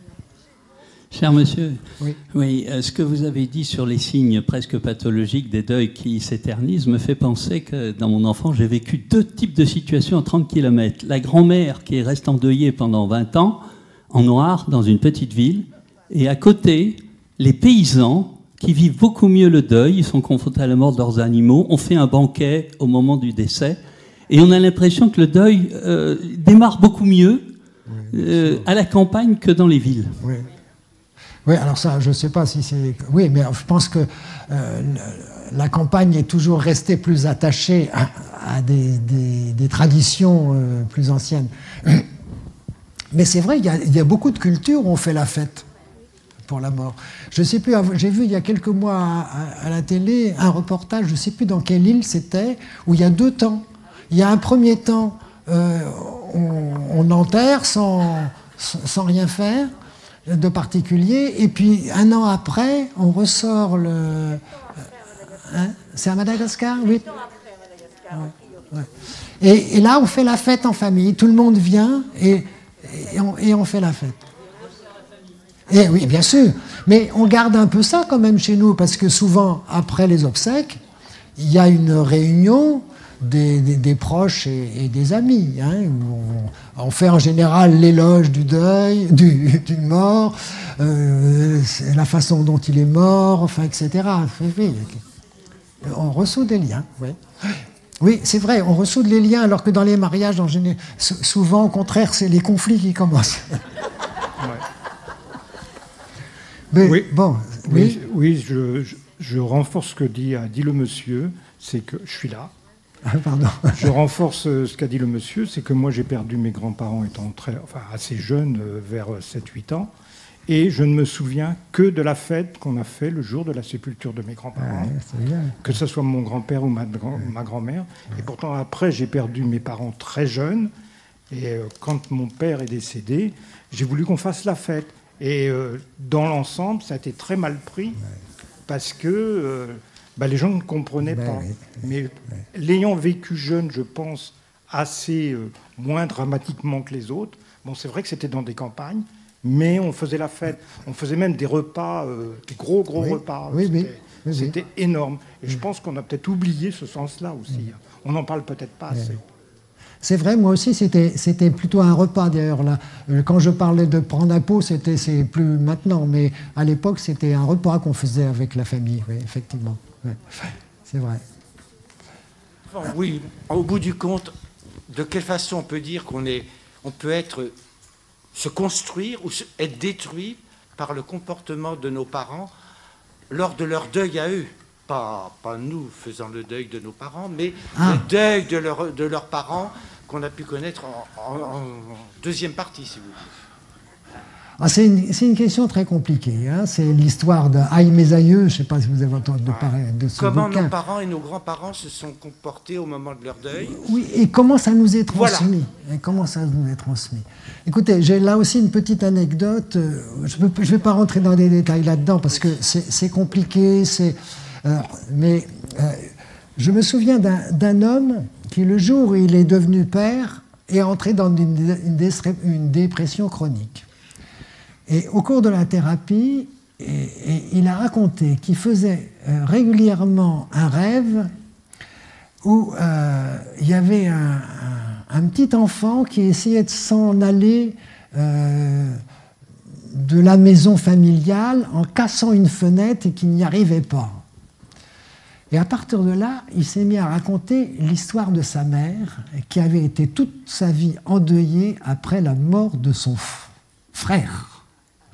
Speaker 2: Cher monsieur, oui, ce que vous avez dit sur les signes presque pathologiques des deuils qui s'éternisent me fait penser que dans mon enfance, j'ai vécu 2 types de situations à 30 km. La grand-mère qui reste endeuillée pendant 20 ans, en noir, dans une petite ville, et à côté, les paysans qui vivent beaucoup mieux le deuil, ils sont confrontés à la mort de leurs animaux, on fait un banquet au moment du décès, et on a l'impression que le deuil démarre beaucoup mieux à la campagne que dans les villes.
Speaker 1: Oui, alors ça, je ne sais pas si c'est... Oui, mais je pense que la campagne est toujours restée plus attachée à des traditions plus anciennes. Mais c'est vrai, il y a beaucoup de cultures où on fait la fête pour la mort. Je ne sais plus, j'ai vu il y a quelques mois à la télé un reportage, je ne sais plus dans quelle île c'était, où il y a 2 temps. Il y a un premier temps, on enterre sans rien faire de particulier, et puis 1 an après, on ressort le... c'est à Madagascar, oui. Ouais. Et là, on fait la fête en famille, tout le monde vient, et on fait la fête. Et oui, bien sûr. Mais on garde un peu ça quand même chez nous, parce que souvent, après les obsèques, il y a une réunion des proches et des amis. Où on fait en général l'éloge du deuil, du mort, la façon dont il est mort, enfin, etc. On ressout des liens. Ouais. Oui, c'est vrai, on ressoude les liens, alors que dans les mariages, en général, souvent, au contraire, c'est les conflits qui commencent. Mais,
Speaker 8: oui,
Speaker 1: bon,
Speaker 8: oui, je renforce ce que dit le monsieur, c'est que je suis là.
Speaker 1: Ah, pardon.
Speaker 8: Je renforce ce qu'a dit le monsieur, c'est que moi j'ai perdu mes grands-parents étant assez jeune, vers 7-8 ans, et je ne me souviens que de la fête qu'on a fait le jour de la sépulture de mes grands-parents, que ce soit mon grand-père ou ma grand-mère. Et pourtant après j'ai perdu mes parents très jeunes, et quand mon père est décédé, j'ai voulu qu'on fasse la fête. Et dans l'ensemble, ça a été très mal pris, parce que les gens ne comprenaient pas. Mais l'ayant vécu jeune, je pense, assez moins dramatiquement que les autres, bon, c'est vrai que c'était dans des campagnes, mais on faisait la fête. On faisait même des repas, des gros repas. C'était énorme. Et je pense qu'on a peut-être oublié ce sens-là aussi. On n'en parle peut-être pas assez.
Speaker 1: C'est vrai, moi aussi, c'était plutôt un repas, d'ailleurs. Là. Quand je parlais de prendre un pot, c'est plus maintenant, mais à l'époque, c'était un repas qu'on faisait avec la famille, oui, effectivement. Ouais. C'est vrai.
Speaker 9: Enfin, oui, au bout du compte, de quelle façon on peut dire on peut se construire ou être détruit par le comportement de nos parents lors de leur deuil à eux? Pas nous faisant le deuil de nos parents, mais le deuil de leurs parents qu'on a pu connaître en deuxième partie, si vous voulez.
Speaker 1: C'est une question très compliquée. Hein. C'est l'histoire de Aïe mes aïeux. Je ne sais pas si vous avez entendu parler de ce
Speaker 9: Comment
Speaker 1: bouquin.
Speaker 9: nos parents et nos grands-parents se sont comportés au moment de leur deuil.
Speaker 1: Oui, et comment ça nous est transmis.
Speaker 9: Voilà.
Speaker 1: Et comment ça nous est transmis. Écoutez, j'ai là aussi une petite anecdote. Je ne vais pas rentrer dans des détails là-dedans parce que c'est compliqué. Mais je me souviens d'un homme qui, le jour où il est devenu père, est entré dans une dépression chronique. Et au cours de la thérapie, il a raconté qu'il faisait régulièrement un rêve où il y avait un petit enfant qui essayait de s'en aller de la maison familiale en cassant une fenêtre et qu'il n'y arrivait pas. Et à partir de là, il s'est mis à raconter l'histoire de sa mère, qui avait été toute sa vie endeuillée après la mort de son frère.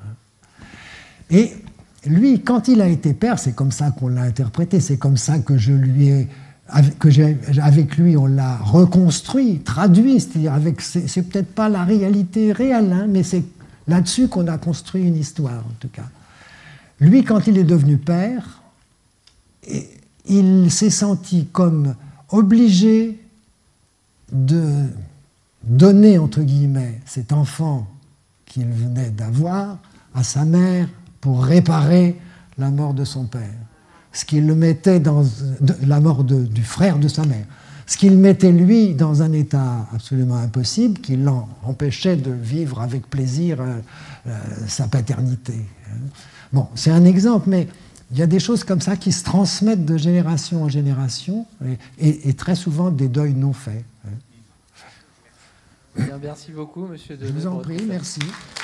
Speaker 1: Et lui, quand il a été père, c'est comme ça qu'on l'a interprété, c'est comme ça que avec lui, on l'a reconstruit, traduit, c'est-à-dire c'est peut-être pas la réalité réelle, hein, mais c'est là-dessus qu'on a construit une histoire, en tout cas. Lui, quand il est devenu père, il s'est senti comme obligé de donner, entre guillemets, cet enfant qu'il venait d'avoir à sa mère pour réparer la mort de son père. Ce qui le mettait la mort du frère de sa mère. Ce qui le mettait, lui, dans un état absolument impossible, qui l'empêchait de vivre avec plaisir sa paternité. Bon, c'est un exemple, mais il y a des choses comme ça qui se transmettent de génération en génération et très souvent des deuils non faits.
Speaker 6: Bien, merci beaucoup, monsieur Deleuze.
Speaker 1: Je vous en prie, merci.